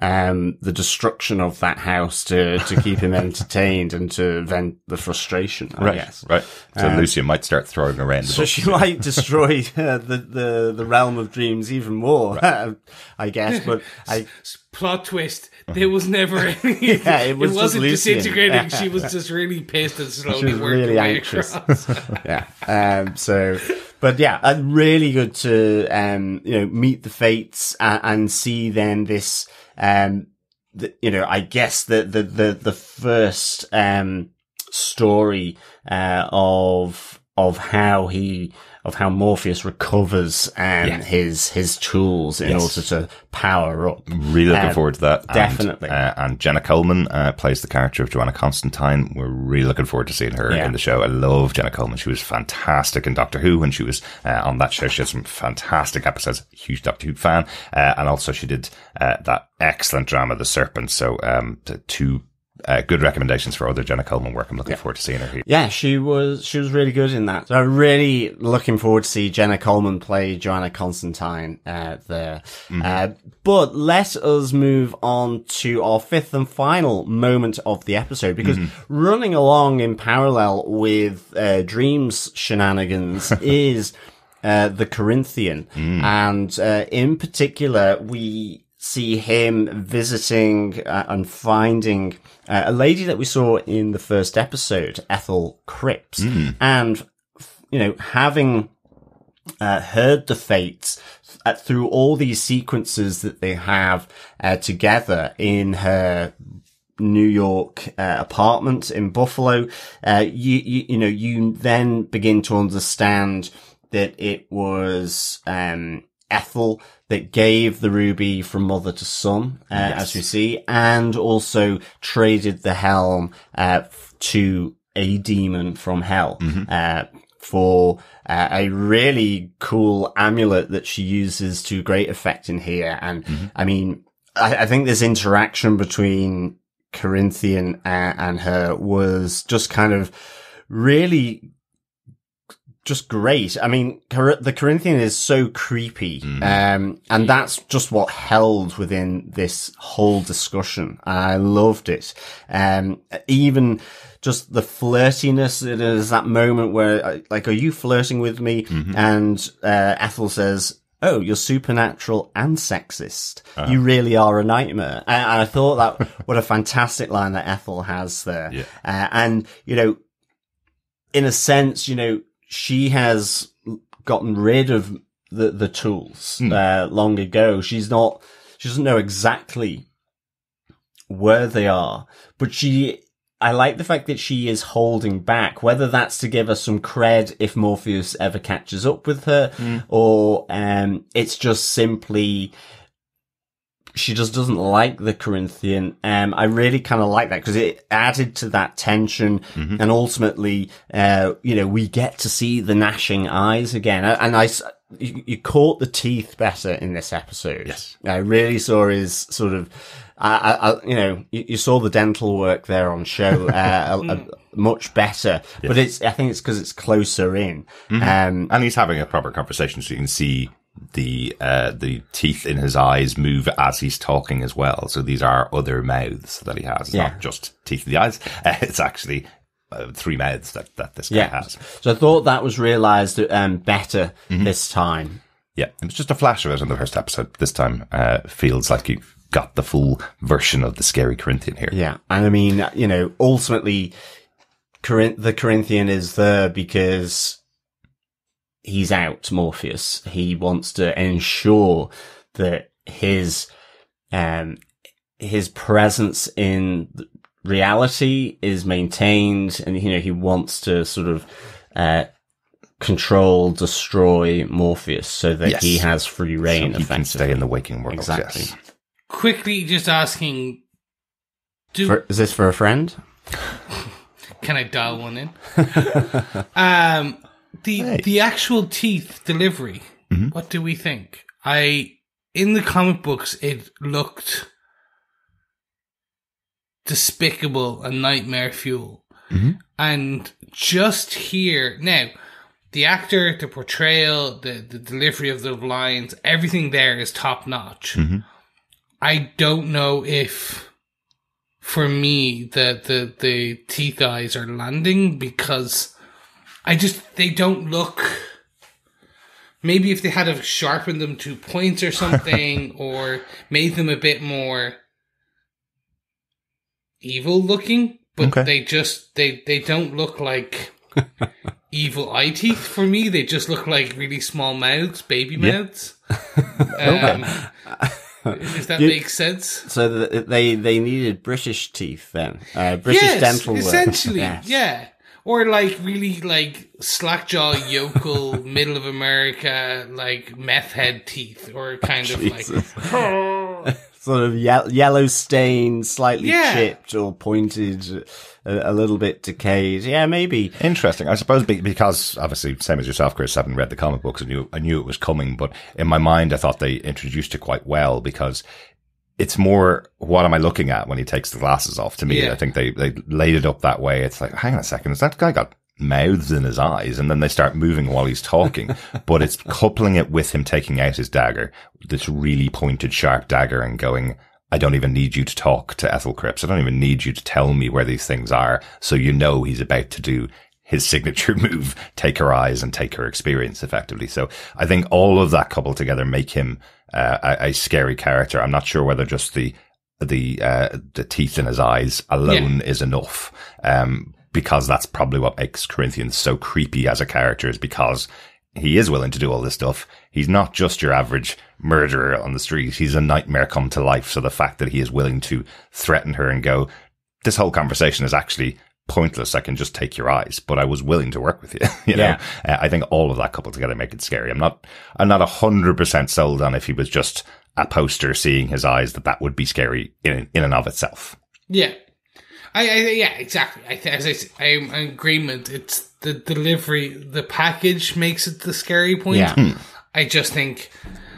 Um, the destruction of that house to, to keep him entertained and to vent the frustration, I right, guess. Right. So um, Lucienne might start throwing around the So book. she might destroy uh, the, the, the realm of dreams even more, right. I guess, but I... Plot twist. There was never any... yeah, it, was it wasn't Lucienne. disintegrating. She was just really pissed and slowly she was worked really her way anxious. across. yeah. Um, so... But yeah, uh, really good to, um, you know, meet the fates and, and see then this, um, the, you know, I guess the, the, the, the first, um, story, uh, of, of how he, of how Morpheus recovers, um, yeah. his, his tools in yes. order to power up. Really looking um, forward to that. Definitely. And, uh, and Jenna Coleman, uh, plays the character of Joanna Constantine. We're really looking forward to seeing her yeah. in the show. I love Jenna Coleman. She was fantastic in Doctor Who when she was, uh, on that show. She had some fantastic episodes. Huge Doctor Who fan. Uh, and also she did, uh, that excellent drama, The Serpent. So, um, the two Uh, good recommendations for other Jenna Coleman work. I'm looking yeah. forward to seeing her here. Yeah, she was, she was really good in that. So I'm really looking forward to see Jenna Coleman play Joanna Constantine, uh, there. Mm-hmm. Uh, but let us move on to our fifth and final moment of the episode, because mm-hmm. running along in parallel with, uh, Dream's shenanigans is, uh, the Corinthian. Mm. And, uh, in particular, we see him visiting uh, and finding uh, a lady that we saw in the first episode, Ethel Cripps, mm. and, you know, having uh, heard the fates uh, through all these sequences that they have uh, together in her New York uh, apartment in Buffalo, uh, you, you you know, you then begin to understand that it was um Ethel that gave the ruby from mother to son, uh, yes. as we see, and also traded the helm, uh, to a demon from hell, mm-hmm. uh, for, uh, a really cool amulet that she uses to great effect in here. And, mm-hmm. I mean, I, I think this interaction between Corinthian uh, and her was just kind of really just great. I mean, Cor- the Corinthian is so creepy. Mm. Um, and that's just what held within this whole discussion. I loved it. Um, even just the flirtiness. It is that moment where, like, are you flirting with me? Mm-hmm. And, uh, Ethel says, oh, you're supernatural and sexist. Uh-huh. You really are a nightmare. And I thought that, what a fantastic line that Ethel has there. Yeah. Uh, and, you know, in a sense, you know, she has gotten rid of the, the tools, mm. uh, long ago. She's not, she doesn't know exactly where they are, but she, I like the fact that she is holding back, whether that's to give her some cred if Morpheus ever catches up with her, mm. or, um, it's just simply, she just doesn't like the Corinthian. Um, I really kind of like that because it added to that tension, mm-hmm. and ultimately, uh, you know, we get to see the gnashing eyes again. And I, you, you caught the teeth better in this episode. Yes, I really saw his sort of, I, I, you know, you, you saw the dental work there on show, uh, a, a, much better. Yes. But it's, I think it's because it's closer in, mm-hmm. um, and he's having a proper conversation, so you can see the uh the teeth in his eyes move as he's talking as well. So these are other mouths that he has. It's yeah. not just teeth in the eyes. Uh, it's actually uh, three mouths that, that this guy yeah. has. So I thought that was realised um, better mm-hmm. this time. Yeah, it was just a flash of it in the first episode. This time uh feels like you've got the full version of the scary Corinthian here. Yeah, and I mean, you know, ultimately, Corinth- the Corinthian is there because he's out, Morpheus. He wants to ensure that his, um, his presence in reality is maintained, and, you know, he wants to sort of, uh, control, destroy Morpheus so that yes. he has free reign. So he can stay in the waking world. Exactly. Yes. Quickly, just asking, do for, is this for a friend? Can I dial one in? um, The hey. the actual teeth delivery, mm-hmm. what do we think? I in the comic books it looked despicable and nightmare fuel. Mm-hmm. And just here now, the actor, the portrayal, the, the delivery of the lines, everything there is top notch. Mm-hmm. I don't know if for me the the, the teeth eyes are landing because I just, they don't look, maybe if they had have sharpened them to points or something, or made them a bit more evil looking, but okay. they just, they, they don't look like evil eye teeth for me. They just look like really small mouths, baby mouths. Yeah. Um, If that you, makes sense. So the, they, they needed British teeth then. Uh, British yes, dental work. essentially, yes. yeah. Or like really like slackjaw yokel middle of America like meth head teeth, or kind of like sort of ye- yellow stained, slightly yeah. chipped or pointed, a, a little bit decayed. Yeah, maybe. Interesting. I suppose because obviously, same as yourself, Chris, I haven't read the comic books. I knew I knew it was coming, but in my mind, I thought they introduced it quite well because it's more, what am I looking at when he takes the glasses off? To me, yeah. I think they, they laid it up that way. It's like, hang on a second, has that guy got mouths in his eyes? And then they start moving while he's talking. But it's coupling it with him taking out his dagger, this really pointed, sharp dagger, and going, I don't even need you to talk to Ethel Cripps. I don't even need you to tell me where these things are. So you know he's about to do his signature move, take her eyes and take her experience effectively. So I think all of that coupled together make him Uh, a, a scary character. I'm not sure whether just the the uh, the teeth in his eyes alone yeah. is enough, um, because that's probably what makes Corinthian so creepy as a character, is because he is willing to do all this stuff. He's not just your average murderer on the street. He's a nightmare come to life. So the fact that he is willing to threaten her and go, this whole conversation is actually pointless. I can just take your eyes, but I was willing to work with you. you know, yeah. uh, I think all of that coupled together make it scary. I'm not, I'm not a hundred percent sold on if he was just a poster seeing his eyes, that that would be scary in in and of itself. Yeah, I, I yeah, exactly. I as I say, I'm in agreement. It's the delivery, the package makes it the scary point. Yeah. Hmm. I just think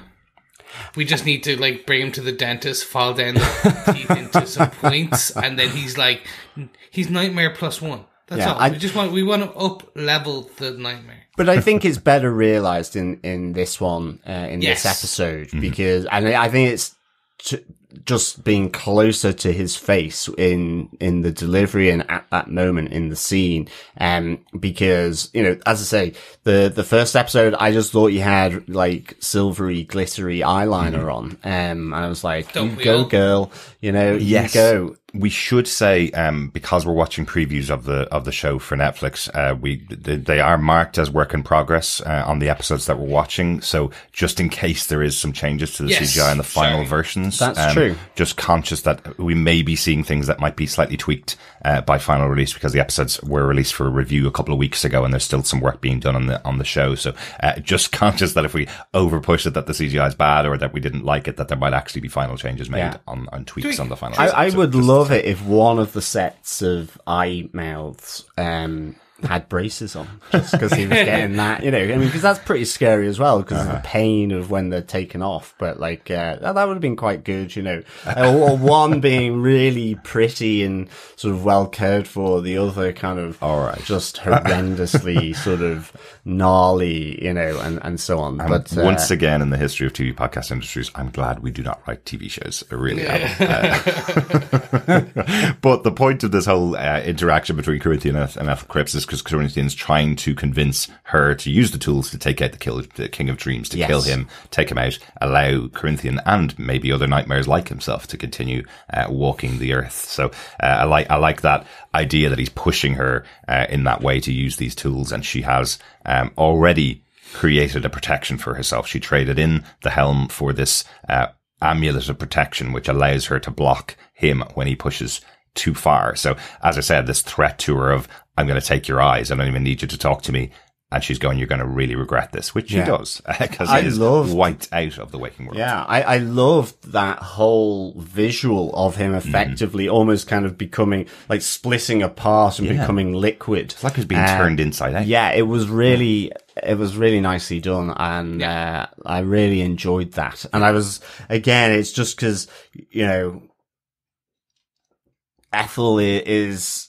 we just need to like bring him to the dentist, fall down the teeth into some points, and then he's like, he's nightmare plus one. That's yeah, all. I, we just want we want to up level the nightmare. But I think it's better realized in in this one, uh, in yes. this episode, mm-hmm. because, and I think it's t- just being closer to his face in in the delivery and at that moment in the scene, um, because, you know, as I say, the the first episode, I just thought you had like silvery, glittery eyeliner mm-hmm. on, um, and I was like, Don't you go, all? girl, you know, yes. you go. We should say, um, because we're watching previews of the of the show for Netflix, uh, we they are marked as work in progress uh, on the episodes that we're watching. So just in case there is some changes to the yes, C G I in the final sorry. versions, That's um, true. Just conscious that we may be seeing things that might be slightly tweaked uh, by final release, because the episodes were released for review a couple of weeks ago, and there's still some work being done on the on the show. So uh, just conscious that if we over push it, that the C G I is bad or that we didn't like it, that there might actually be final changes made Yeah. on, on tweaks on the final. I, episode. I So would just- love it if one of the sets of eye mouths um, had braces on, just because he was getting that, you know, I mean, because that's pretty scary as well, because Uh-huh. of the pain of when they're taken off. But like, uh, that, that would have been quite good, you know, or, or one being really pretty and sort of well cared for, the other kind of All right. just horrendously sort of gnarly, you know, and, and so on. But uh, Once again, in the history of T V podcast industries, I'm glad we do not write T V shows. I really am. Uh, but the point of this whole uh, interaction between Corinthian and, and Ethel Cripps is because Corinthian's trying to convince her to use the tools to take out the, kill, the King of Dreams, to Yes. kill him, take him out, allow Corinthian and maybe other nightmares like himself to continue uh, walking the earth. So uh, I like I like that idea that he's pushing her uh, in that way to use these tools, and she has um, already created a protection for herself. She traded in the helm for this uh, amulet of protection, which allows her to block him when he pushes too far. So, as I said, this threat to her of, I'm going to take your eyes, I don't even need you to talk to me. And she's going, you're going to really regret this, which Yeah. she does, because I he is love- wiped out of the waking world. yeah, I, I loved that whole visual of him effectively almost kind of becoming, like splitting apart and Yeah. becoming liquid. It's like it's being Uh, turned inside out. Yeah, it was really, it was really nicely done, and uh, I really enjoyed that. And I was, again, it's just because, you know, Ethel i- is,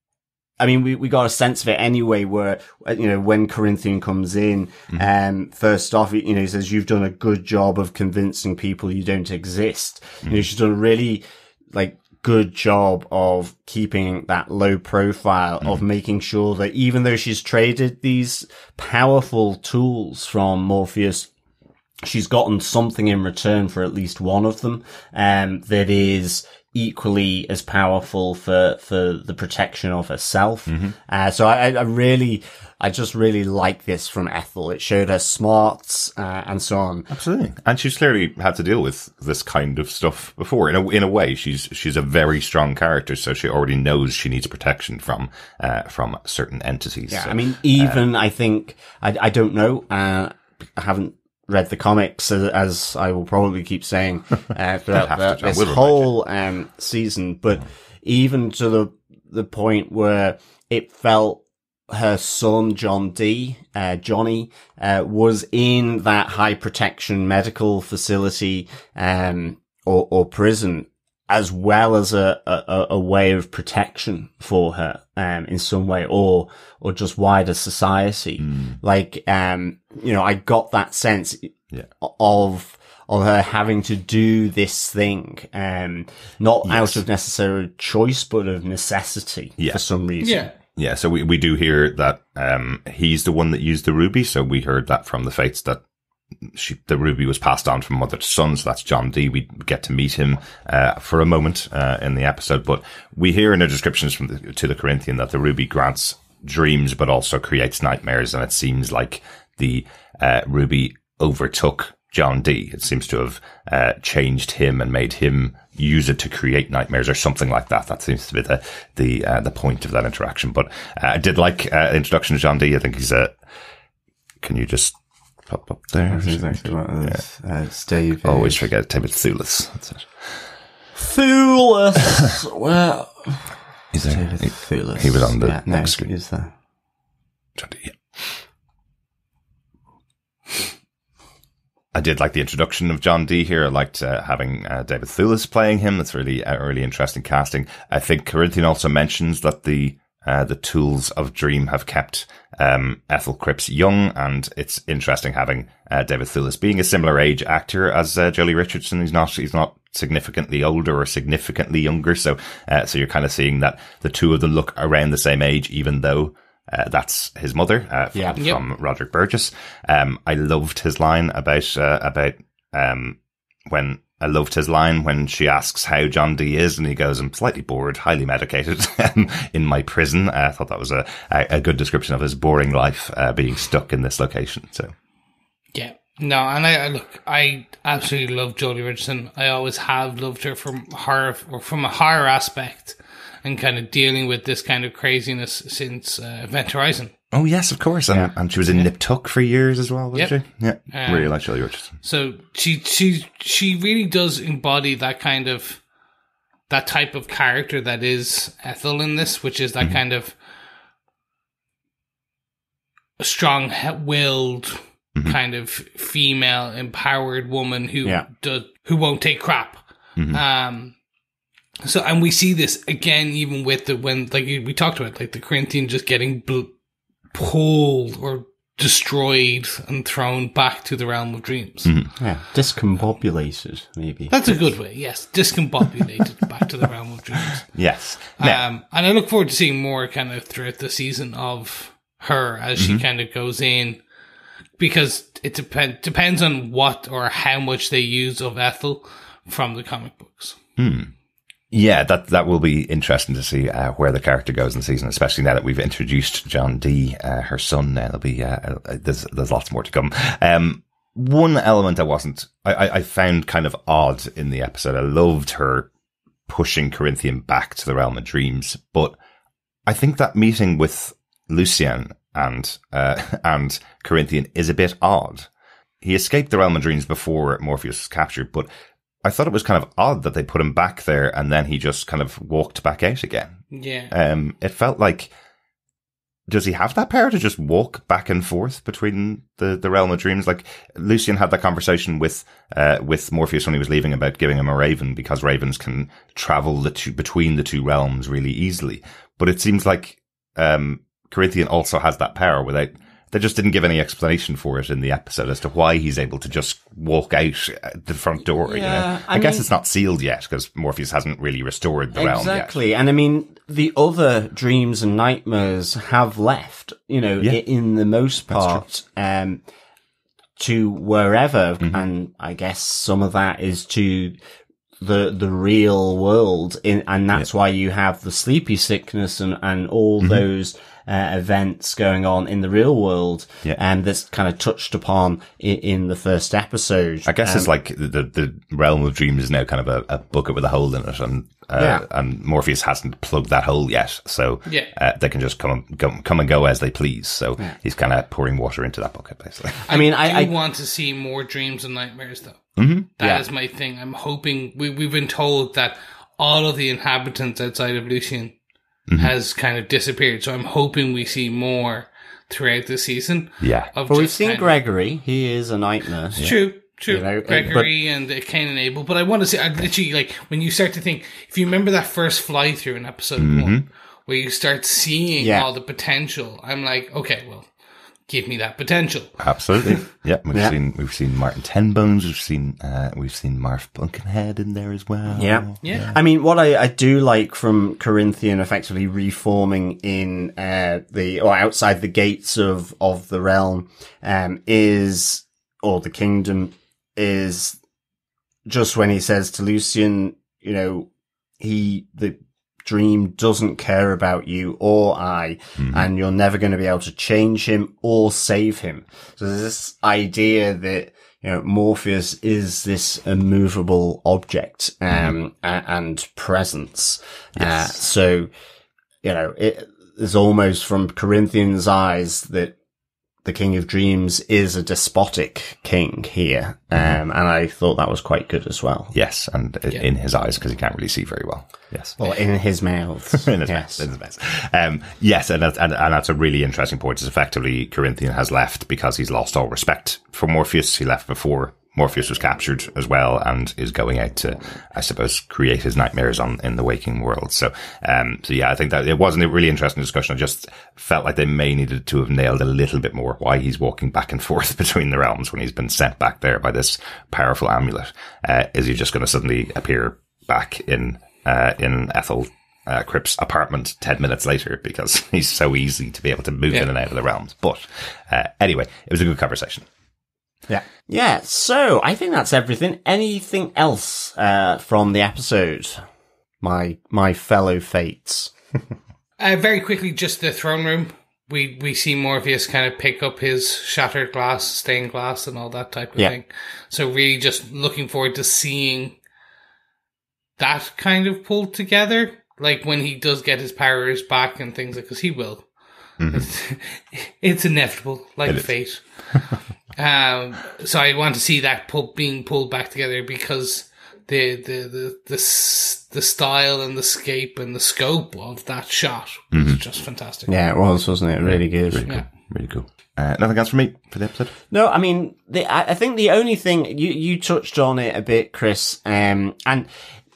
I mean, we, we got a sense of it anyway, where, you know, when Corinthian comes in, Mm-hmm. um, first off, you know, he says, you've done a good job of convincing people you don't exist. Mm-hmm. You know, she's done a really, like, good job of keeping that low profile, of Mm-hmm. making sure that even though she's traded these powerful tools from Morpheus, she's gotten something in return for at least one of them, um, that is equally as powerful for, for the protection of herself. Mm-hmm. Uh, so I, I really, I just really like this from Ethel. It showed her smarts, uh, and so on. Absolutely. And she's clearly had to deal with this kind of stuff before. In a, in a way, she's, she's a very strong character, so she already knows she needs protection from, uh, from certain entities. Yeah. So, I mean, even I think, I, I don't know, uh, I haven't read the comics, as, as I will probably keep saying, uh, throughout have the, to, John. this We'll remind whole, um, season, but even to the, the point where it felt her son, John D, uh, Johnny, uh, was in that high protection medical facility, um, or, or prison, as well as a, a, a way of protection for her, um, in some way, or, or just wider society. Mm. Like, um, you know, I got that sense Yeah. of, of her having to do this thing, um, not Yes. out of necessary choice, but of necessity Yeah. for some reason. Yeah. Yeah, so we, we do hear that um, he's the one that used the ruby. So we heard that from the Fates, that she, the ruby was passed on from mother to son. So that's John D. We get to meet him uh, for a moment uh, in the episode. But we hear in the descriptions from the, to the Corinthian that the ruby grants dreams, but also creates nightmares. And it seems like the uh, ruby overtook John D. It seems to have uh, changed him and made him use it to create nightmares or something like that. That seems to be the the uh, the point of that interaction. But uh, I did like uh, introduction to John D. I think he's a. Can you just pop up there? That's exactly what it is. Uh, it's David. Always forget David Thewlis. That's it. Thewlis. Well, He's there. David He, Thewlis. he was on the yeah, no, next screen. Is there? John D, yeah. I did like the introduction of John D here. I liked uh, having uh, David Thewlis playing him. That's really uh, really interesting casting. I think Corinthian also mentions that the uh, the tools of Dream have kept um, Ethel Cripps young, and it's interesting having uh, David Thewlis being a similar age actor as uh, Jolie Richardson. He's not he's not significantly older or significantly younger, so uh, so you're kind of seeing that the two of them look around the same age, even though. Uh, that's his mother, uh, from, Yeah. from Roderick Burgess. Um, I loved his line about, uh, about, um, when I loved his line when she asks how John D is, and he goes, I'm slightly bored, highly medicated in my prison. Uh, I thought that was a, a, a good description of his boring life, uh, being stuck in this location. So. Yeah. No, and I I- look, I absolutely love Jolie Richardson. I always have loved her from horror, or from a horror aspect, and kind of dealing with this kind of craziness since uh, Event Horizon. Oh, yes, of course. And, Yeah. and she was in Nip Tuck for years as well, wasn't Yep. she? Yeah. Um, really like Jolie Richardson. So she she she really does embody that kind of that type of character that is Ethel in this, which is that Mm-hmm. kind of strong-willed Mm-hmm. kind of female empowered woman who Yeah. does who won't take crap. Mm-hmm. Um. So, and we see this again, even with the when like we talked about, like the Corinthian just getting bl- pulled or destroyed and thrown back to the realm of dreams. Mm-hmm. Yeah, discombobulated, maybe. That's a good way, yes. Discombobulated back to the realm of dreams. Yes. Now, Um, and I look forward to seeing more kind of throughout the season of her as she kind of goes in, because it depend, depends on what or how much they use of Ethel from the comic books. yeah, that that will be interesting to see uh, where the character goes in the season, especially now that we've introduced John Dee, uh, her son. Now there'll be uh, uh, there's there's lots more to come. Um, one element I wasn't I, I I found kind of odd in the episode. I loved her pushing Corinthian back to the realm of dreams, but I think that meeting with Lucienne and uh, and Corinthian is a bit odd. He escaped the realm of dreams before Morpheus was captured, but I thought it was kind of odd that they put him back there and then he just kind of walked back out again. Yeah. Um, it felt like, does he have that power to just walk back and forth between the, the realm of dreams? Like Lucienne had that conversation with, uh, with Morpheus when he was leaving about giving him a raven, because ravens can travel the two, between the two realms really easily. But it seems like, um, Corinthian also has that power without, they just didn't give any explanation for it in the episode as to why he's able to just walk out the front door. Yeah, you know? I, I guess mean- it's not sealed yet because Morpheus hasn't really restored the realm yet. Exactly. And I mean, the other dreams and nightmares have left, you know, Yeah. i- in the most part, um, to wherever. Mm-hmm. And I guess some of that is to the, the real world. In, and that's why you have the sleepy sickness and, and all Mm-hmm. those, uh, events going on in the real world. Yeah. And that's kind of touched upon in, in the first episode. I guess Um, it's like the, the realm of dreams is now kind of a, a bucket with a hole in it, and uh, Yeah. and Morpheus hasn't plugged that hole yet, so Yeah. uh, they can just come and, come, come and go as they please. So he's kind of pouring water into that bucket, basically. I mean, do I, I, want to see more dreams and nightmares, though. Mm-hmm. That is Yeah. my thing. I'm hoping we we've been told that all of the inhabitants outside of Lucienne Mm-hmm. has kind of disappeared. So I'm hoping we see more throughout the season. Yeah. Of but we've just seen kind of- Gregory. He is a nightmare. True, true. You know, it- Gregory and uh, Cain and Abel. But I want to see, I literally, like, when you start to think, if you remember that first fly through in episode one, where you start seeing Yeah. all the potential, I'm like, okay, well, give me that potential. Absolutely. Yeah, we've Yeah. seen we've seen Martin Tenbones, we've seen uh, we've seen Marv Bunkenhead in there as well. Yeah. Yeah. I mean, what I, I do like from Corinthian effectively reforming in, uh, the, or outside the gates of, of the realm, um, is, or the kingdom, is just when he says to Lucienne, you know, he, the dream doesn't care about you or I, and you're never going to be able to change him or save him. So there's this idea that, you know, Morpheus is this immovable object, um, a- and presence. Uh, so, you know, it is almost from Corinthian's eyes that the King of Dreams is a despotic king here. Um, and I thought that was quite good as well. Yes, and i- Yeah. in his eyes because he can't really see very well. Yes. Or in his mouth. in his Yes. mouth, in his mouth. Um, yes, and that's, and, and that's a really interesting point. Is effectively Corinthian has left because he's lost all respect for Morpheus. He left before Morpheus was captured as well, and is going out to, I suppose, create his nightmares on in the waking world. So, um, so yeah, I think that it wasn't a really interesting discussion. I just felt like they may needed to have nailed a little bit more why he's walking back and forth between the realms when he's been sent back there by this powerful amulet. Uh, is he just going to suddenly appear back in uh, in Ethel uh, Cripp's apartment ten minutes later because he's so easy to be able to move Yeah. in and out of the realms? But uh, anyway, it was a good conversation. Yeah. Yeah. So I think that's everything. Anything else, uh, from the episode? My, my fellow fates. Uh, very quickly, just the throne room. we we see Morpheus kind of pick up his shattered glass, stained glass, and all that type of yeah. thing. So really, just looking forward to seeing that kind of pulled together, like when he does get his powers back and things like, because he will. Mm-hmm. It's, it's inevitable, like it fate. um, so I want to see that pull, being pulled back together, because the the the the the style and the scape and the scope of that shot was mm-hmm. just fantastic. Yeah, it was, wasn't it? Really good. Really yeah. cool. Really cool. Uh, nothing else from me for the episode? No, I mean, the, I, I think the only thing you you touched on it a bit, Chris, um, and.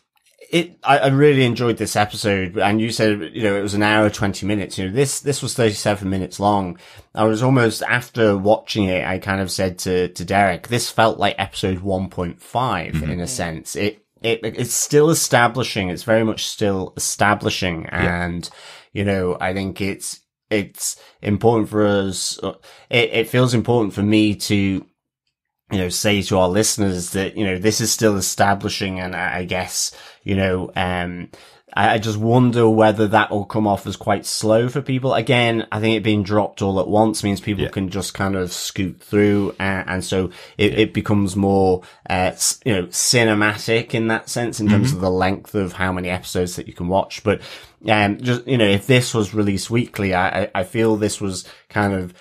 It, I, I really enjoyed this episode, and you said, you know, it was an hour, twenty minutes. You know, this, this was thirty-seven minutes long. I was almost, after watching it, I kind of said to, to Derek, this felt like episode one point five mm-hmm. in a sense. It, it, it's still establishing. It's very much still establishing. And, yeah. you know, I think it's, it's important for us. It, it feels important for me to, you know, say to our listeners that, you know, this is still establishing, and I, I guess, you know, um, I, I just wonder whether that will come off as quite slow for people. Again, I think it being dropped all at once means people yeah. can just kind of scoot through, uh, and so it, yeah. it becomes more, uh, you know, cinematic in that sense, in terms mm-hmm. of the length of how many episodes that you can watch. But, um, just, you know, if this was released weekly, I, I, I feel this was kind of,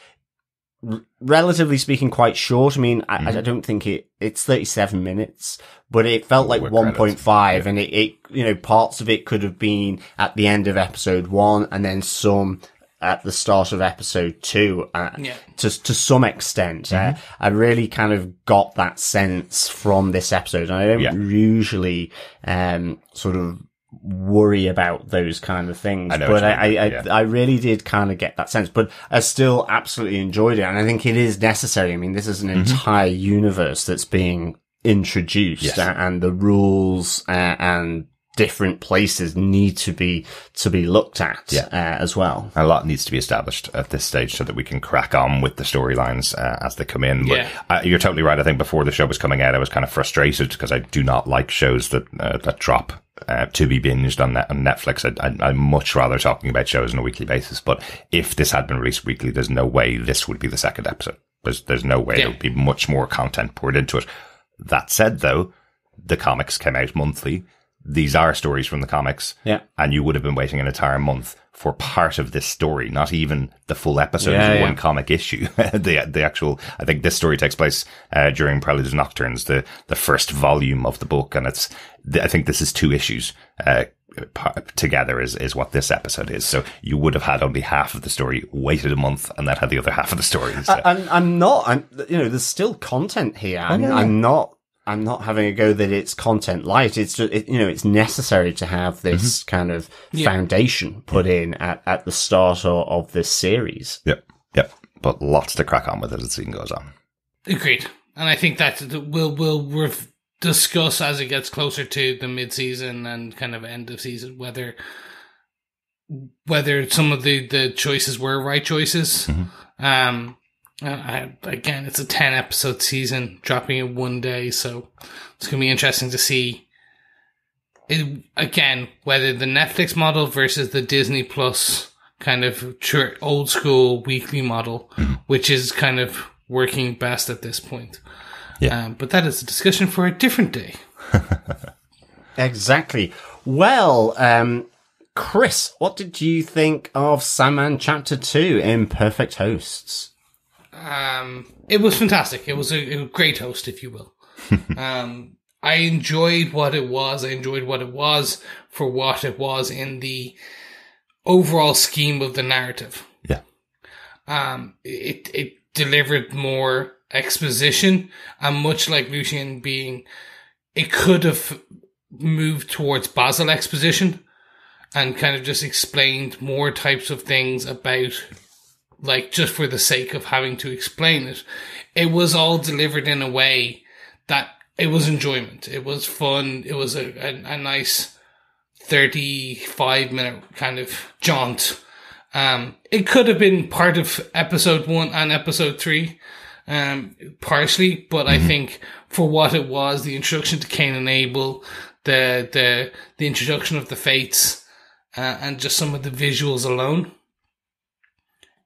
R- relatively speaking, quite short. I mean, mm-hmm. I, I don't think it, it's thirty-seven minutes, but it felt like one point five, yeah. and it, it, you know, parts of it could have been at the end of episode one, and then some at the start of episode two, uh, yeah. to, to some extent. Mm-hmm. Uh, I really kind of got that sense from this episode, and I don't yeah. usually, um, sort of, worry about those kind of things, I but I, I, yeah. I, I really did kind of get that sense, but I still absolutely enjoyed it. And I think it is necessary. I mean, this is an mm-hmm. entire universe that's being introduced, yes. and, and the rules uh, and different places need to be, to be looked at yeah. uh, as well. A lot needs to be established at this stage so that we can crack on with the storylines uh, as they come in. Yeah. But uh, you're totally right. I think before the show was coming out, I was kind of frustrated because I do not like shows that, uh, that drop Uh, to be binged on, net, on Netflix. I'd, I'd, I'd much rather talking about shows on a weekly basis. But if this had been released weekly, there's no way this would be the second episode. There's, there's no way yeah. there would be much more content poured into it. That said, though, the comics came out monthly. These are stories from the comics. Yeah. And you would have been waiting an entire month for part of this story, not even the full episode yeah, of yeah. one comic issue. the the actual, I think this story takes place uh, during Preludes and Nocturnes, the the first volume of the book, and it's, I think this is two issues uh, together is is what this episode is. So you would have had only half of the story, waited a month, and then had the other half of the story. So. I, I'm I'm not. I'm you know, there's still content here. I'm, I'm not. I'm not having a go that it's content light. It's just, it, you know, it's necessary to have this mm-hmm. kind of yeah. foundation put in at, at the start of, of this series. Yep. Yep. But lots to crack on with as the season goes on. Agreed. And I think that we'll, we'll ref- discuss as it gets closer to the mid-season and kind of end of season, whether, whether some of the, the choices were right choices. Mm-hmm. Um, Uh, I, again, it's a ten episode season, dropping in one day, so it's going to be interesting to see, it, again, whether the Netflix model versus the Disney Plus kind of old school weekly model, mm-hmm. which is kind of working best at this point. Yeah. Um, but that is a discussion for a different day. Exactly. Well, um, Chris, what did you think of Sandman Chapter two, Imperfect Hosts? Um, it was fantastic. It was a, a great host, if you will. um, I enjoyed what it was. I enjoyed what it was for what it was in the overall scheme of the narrative. Yeah. Um, it, it delivered more exposition, and much like Lucienne being, it could have moved towards Basil exposition and kind of just explained more types of things about, like, just for the sake of having to explain it. It was all delivered in a way that it was enjoyment. It was fun. It was a, a, a nice thirty-five minute kind of jaunt. Um, it could have been part of episode one and episode three, um, partially, but mm-hmm. I think for what it was, the introduction to Cain and Abel, the, the, the introduction of the Fates, uh, and just some of the visuals alone,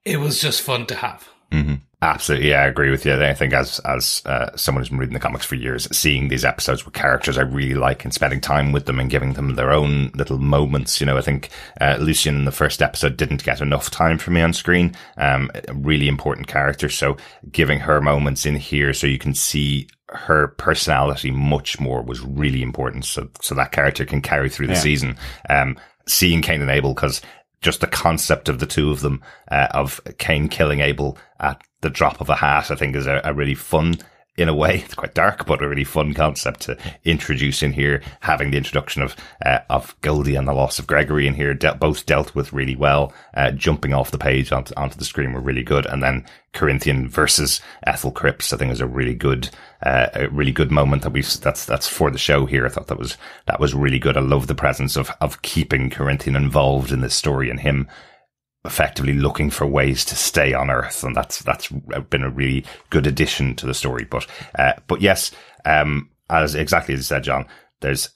it was just fun to have. Mm-hmm. Absolutely, yeah, I agree with you. I think as as uh, someone who's been reading the comics for years, seeing these episodes with characters I really like and spending time with them and giving them their own little moments. You know, I think uh, Lucienne in the first episode didn't get enough time for me on screen. Um, a really important character, so giving her moments in here so you can see her personality much more was really important. So so that character can carry through the yeah. season. Um, seeing Cain and Abel, because just the concept of the two of them, uh, of Cain killing Abel at the drop of a hat, I think is a, a really fun, in a way, it's quite dark, but a really fun concept to introduce in here. Having the introduction of, uh, of Goldie and the loss of Gregory in here, de- both dealt with really well, uh, jumping off the page onto, onto the screen were really good. And then Corinthian versus Ethel Cripps, I think is a really good, uh, a really good moment that we've, that's, that's for the show here. I thought that was, that was really good. I love the presence of, of keeping Corinthian involved in this story and him effectively looking for ways to stay on Earth, and that's that's been a really good addition to the story. But uh, but yes, um, as exactly as you said, John, there's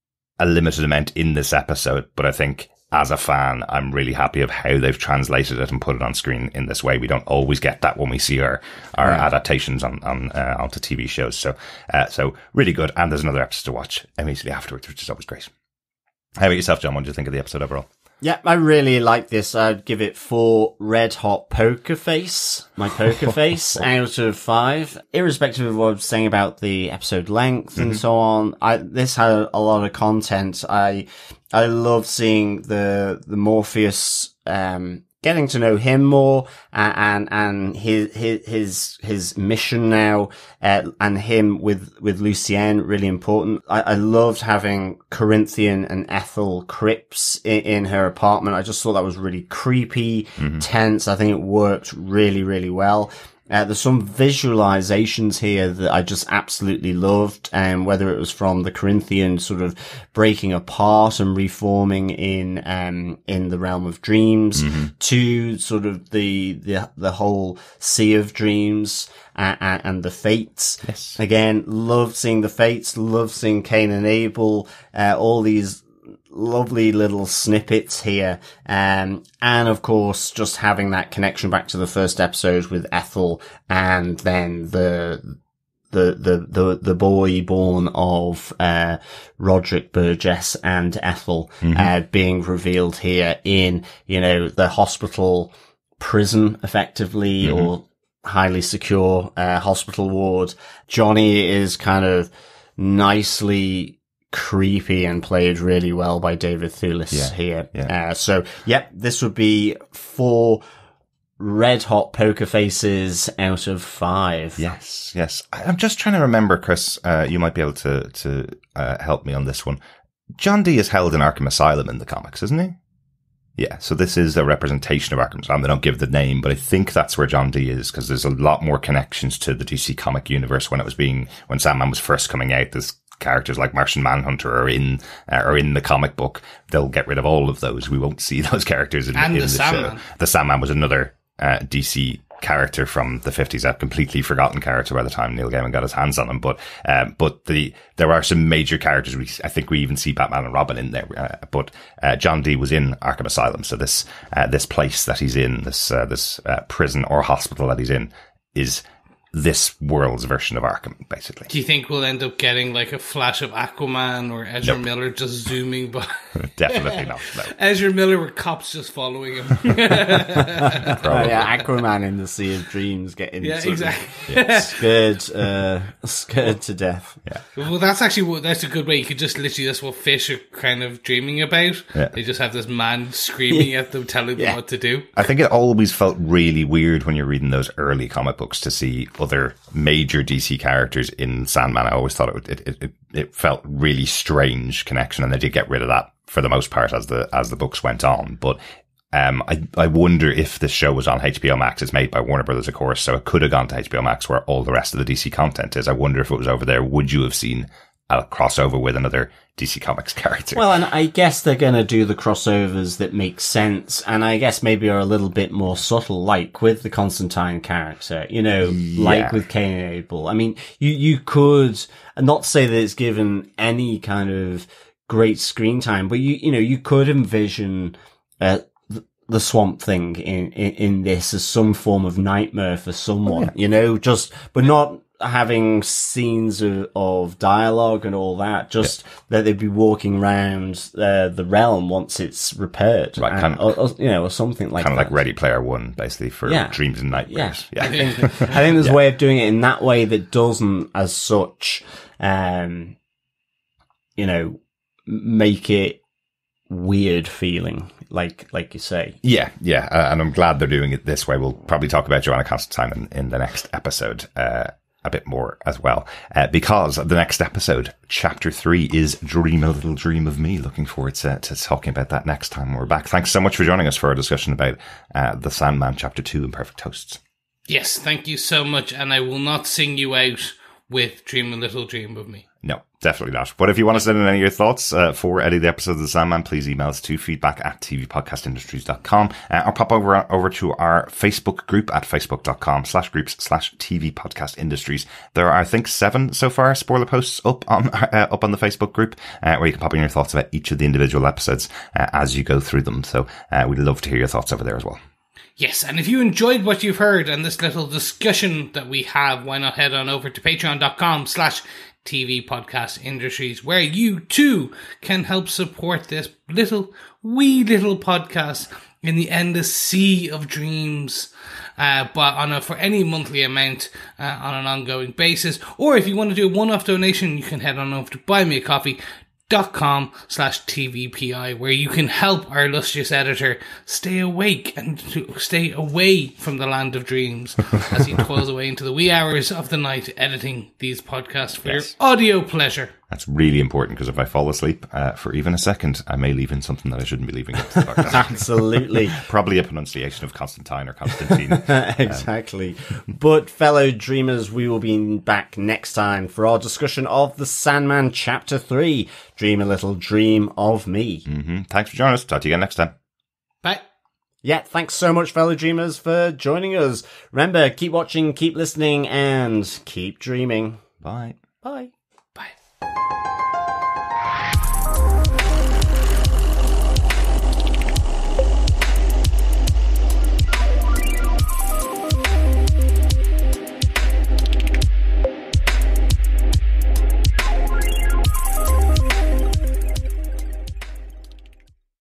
a limited amount in this episode, but I think as a fan, I'm really happy of how they've translated it and put it on screen in this way. We don't always get that when we see our our right. adaptations on on uh, onto T V shows. So uh, so really good. And there's another episode to watch immediately afterwards, which is always great. How about yourself, John? What do you think of the episode overall? Yeah, I really like this. I'd give it four red hot poker face, my poker face, out of five. Irrespective of what I was saying about the episode length and mm-hmm. so on, I, this had a lot of content. I, I love seeing the, the Morpheus, um, getting to know him more, and, and, and his, his, his, his mission now, uh, and him with, with Lucienne, really important. I, I loved having Corinthian and Ethel Cripps in, in her apartment. I just thought that was really creepy, mm-hmm. tense. I think it worked really, really well. Uh, there's some visualizations here that I just absolutely loved, and um, whether it was from the Corinthian sort of breaking apart and reforming in um in the realm of dreams, mm-hmm. to sort of the the the whole sea of dreams and, and, and the fates. Yes. Again, loved seeing the fates, loved seeing Cain and Abel, uh, all these lovely little snippets here. Um, and of course, just having that connection back to the first episode with Ethel, and then the, the, the, the, the boy born of, uh, Roderick Burgess and Ethel, mm-hmm. uh, being revealed here in, you know, the hospital prison, effectively, mm-hmm. or highly secure, uh, hospital ward. Johnny is kind of nicely creepy and played really well by David Thewlis yeah, here. Yeah. Uh, so, yep, this would be four red hot poker faces out of five. Yes, yes. I'm just trying to remember, Chris, uh, you might be able to, to uh, help me on this one. John Dee is held in Arkham Asylum in the comics, isn't he? Yeah, so this is a representation of Arkham Asylum. They don't give the name, but I think that's where John Dee is, because there's a lot more connections to the D C comic universe when it was being, when Sandman was first coming out. There's characters like Martian Manhunter are in uh, are in the comic book. They'll get rid of all of those. We won't see those characters in, and in the, the Sandman. show. The Sandman was another uh, D C character from the fifties, a completely forgotten character by the time Neil Gaiman got his hands on him. But um, but the there are some major characters. We I think we even see Batman and Robin in there. Uh, but uh, John Dee was in Arkham Asylum, so this uh, this place that he's in, this uh, this uh, prison or hospital that he's in, is this world's version of Arkham, basically. Do you think we'll end up getting like a flash of Aquaman or Ezra nope. Miller just zooming by? Definitely not. No. Ezra Miller with cops just following him. Oh, yeah, Aquaman in the Sea of Dreams getting yeah, exactly. of, yeah, scared, uh, scared to death. Yeah. Well, that's actually what, that's a good way. You could just literally that's what fish are kind of dreaming about. Yeah. They just have this man screaming at them, telling them yeah. what to do. I think it always felt really weird when you're reading those early comic books to see other major D C characters in Sandman. I always thought it, would, it, it, it felt really strange connection, and they did get rid of that for the most part as the as the books went on. But um, I I wonder if this show was on H B O Max. It's made by Warner Brothers, of course, so it could have gone to H B O Max where all the rest of the D C content is. I wonder if it was over there. Would you have seen a crossover with another D C Comics character? Well, and I guess they're going to do the crossovers that make sense, and I guess maybe are a little bit more subtle, like with the Constantine character, you know, yeah. like with Cain and Abel. I mean, you, you could not say that it's given any kind of great screen time, but you, you know, you could envision, uh, the Swamp Thing in, in, in this as some form of nightmare for someone, oh, yeah. you know, just, but not having scenes of, of dialogue and all that, just yeah. that they'd be walking around uh, the realm once it's repaired, right, and, kind of, or, or, you know, or something like kind that. of like Ready Player One, basically, for yeah. dreams and nightmares. Yeah, yeah. I think, I think there's yeah. a way of doing it in that way that doesn't, as such, um, you know, make it weird feeling, like like you say. Yeah, yeah, uh, and I'm glad they're doing it this way. We'll probably talk about Joanna Constantine in, in the next episode. Uh, a bit more as well, uh, because the next episode, chapter three, is Dream a Little Dream of Me. Looking forward to, to talking about that next time we're back. Thanks so much for joining us for our discussion about uh, the Sandman Chapter two, Imperfect Hosts. Yes, thank you so much, and I will not sing you out with Dream a Little Dream of Me. No, definitely not. But if you want to send in any of your thoughts uh, for any of the episodes of The Sandman, please email us to feedback at t v podcast industries dot com uh, or pop over over to our Facebook group at facebook.com slash groups slash TV Podcast Industries. There are, I think, seven so far spoiler posts up on uh, up on the Facebook group uh, where you can pop in your thoughts about each of the individual episodes uh, as you go through them. So uh, we'd love to hear your thoughts over there as well. Yes, and if you enjoyed what you've heard and this little discussion that we have, why not head on over to patreon.com slash TV Podcast Industries, where you too can help support this little, wee little podcast in the endless sea of dreams, uh, but on a, for any monthly amount, uh, on an ongoing basis. Or if you want to do a one-off donation, you can head on over to buymeacoffee dot com slash tvpi, where you can help our illustrious editor stay awake and to stay away from the land of dreams as he toils away into the wee hours of the night editing these podcasts for yes. your audio pleasure. That's really important, because if I fall asleep uh, for even a second, I may leave in something that I shouldn't be leaving in. Absolutely. Probably a pronunciation of Constantine or Constantine. Exactly. Um, but fellow dreamers, we will be back next time for our discussion of the Sandman Chapter three, Dream a Little Dream of Me. Mm-hmm. Thanks for joining us. Talk to you again next time. Bye. Yeah, thanks so much, fellow dreamers, for joining us. Remember, keep watching, keep listening, and keep dreaming. Bye. Bye.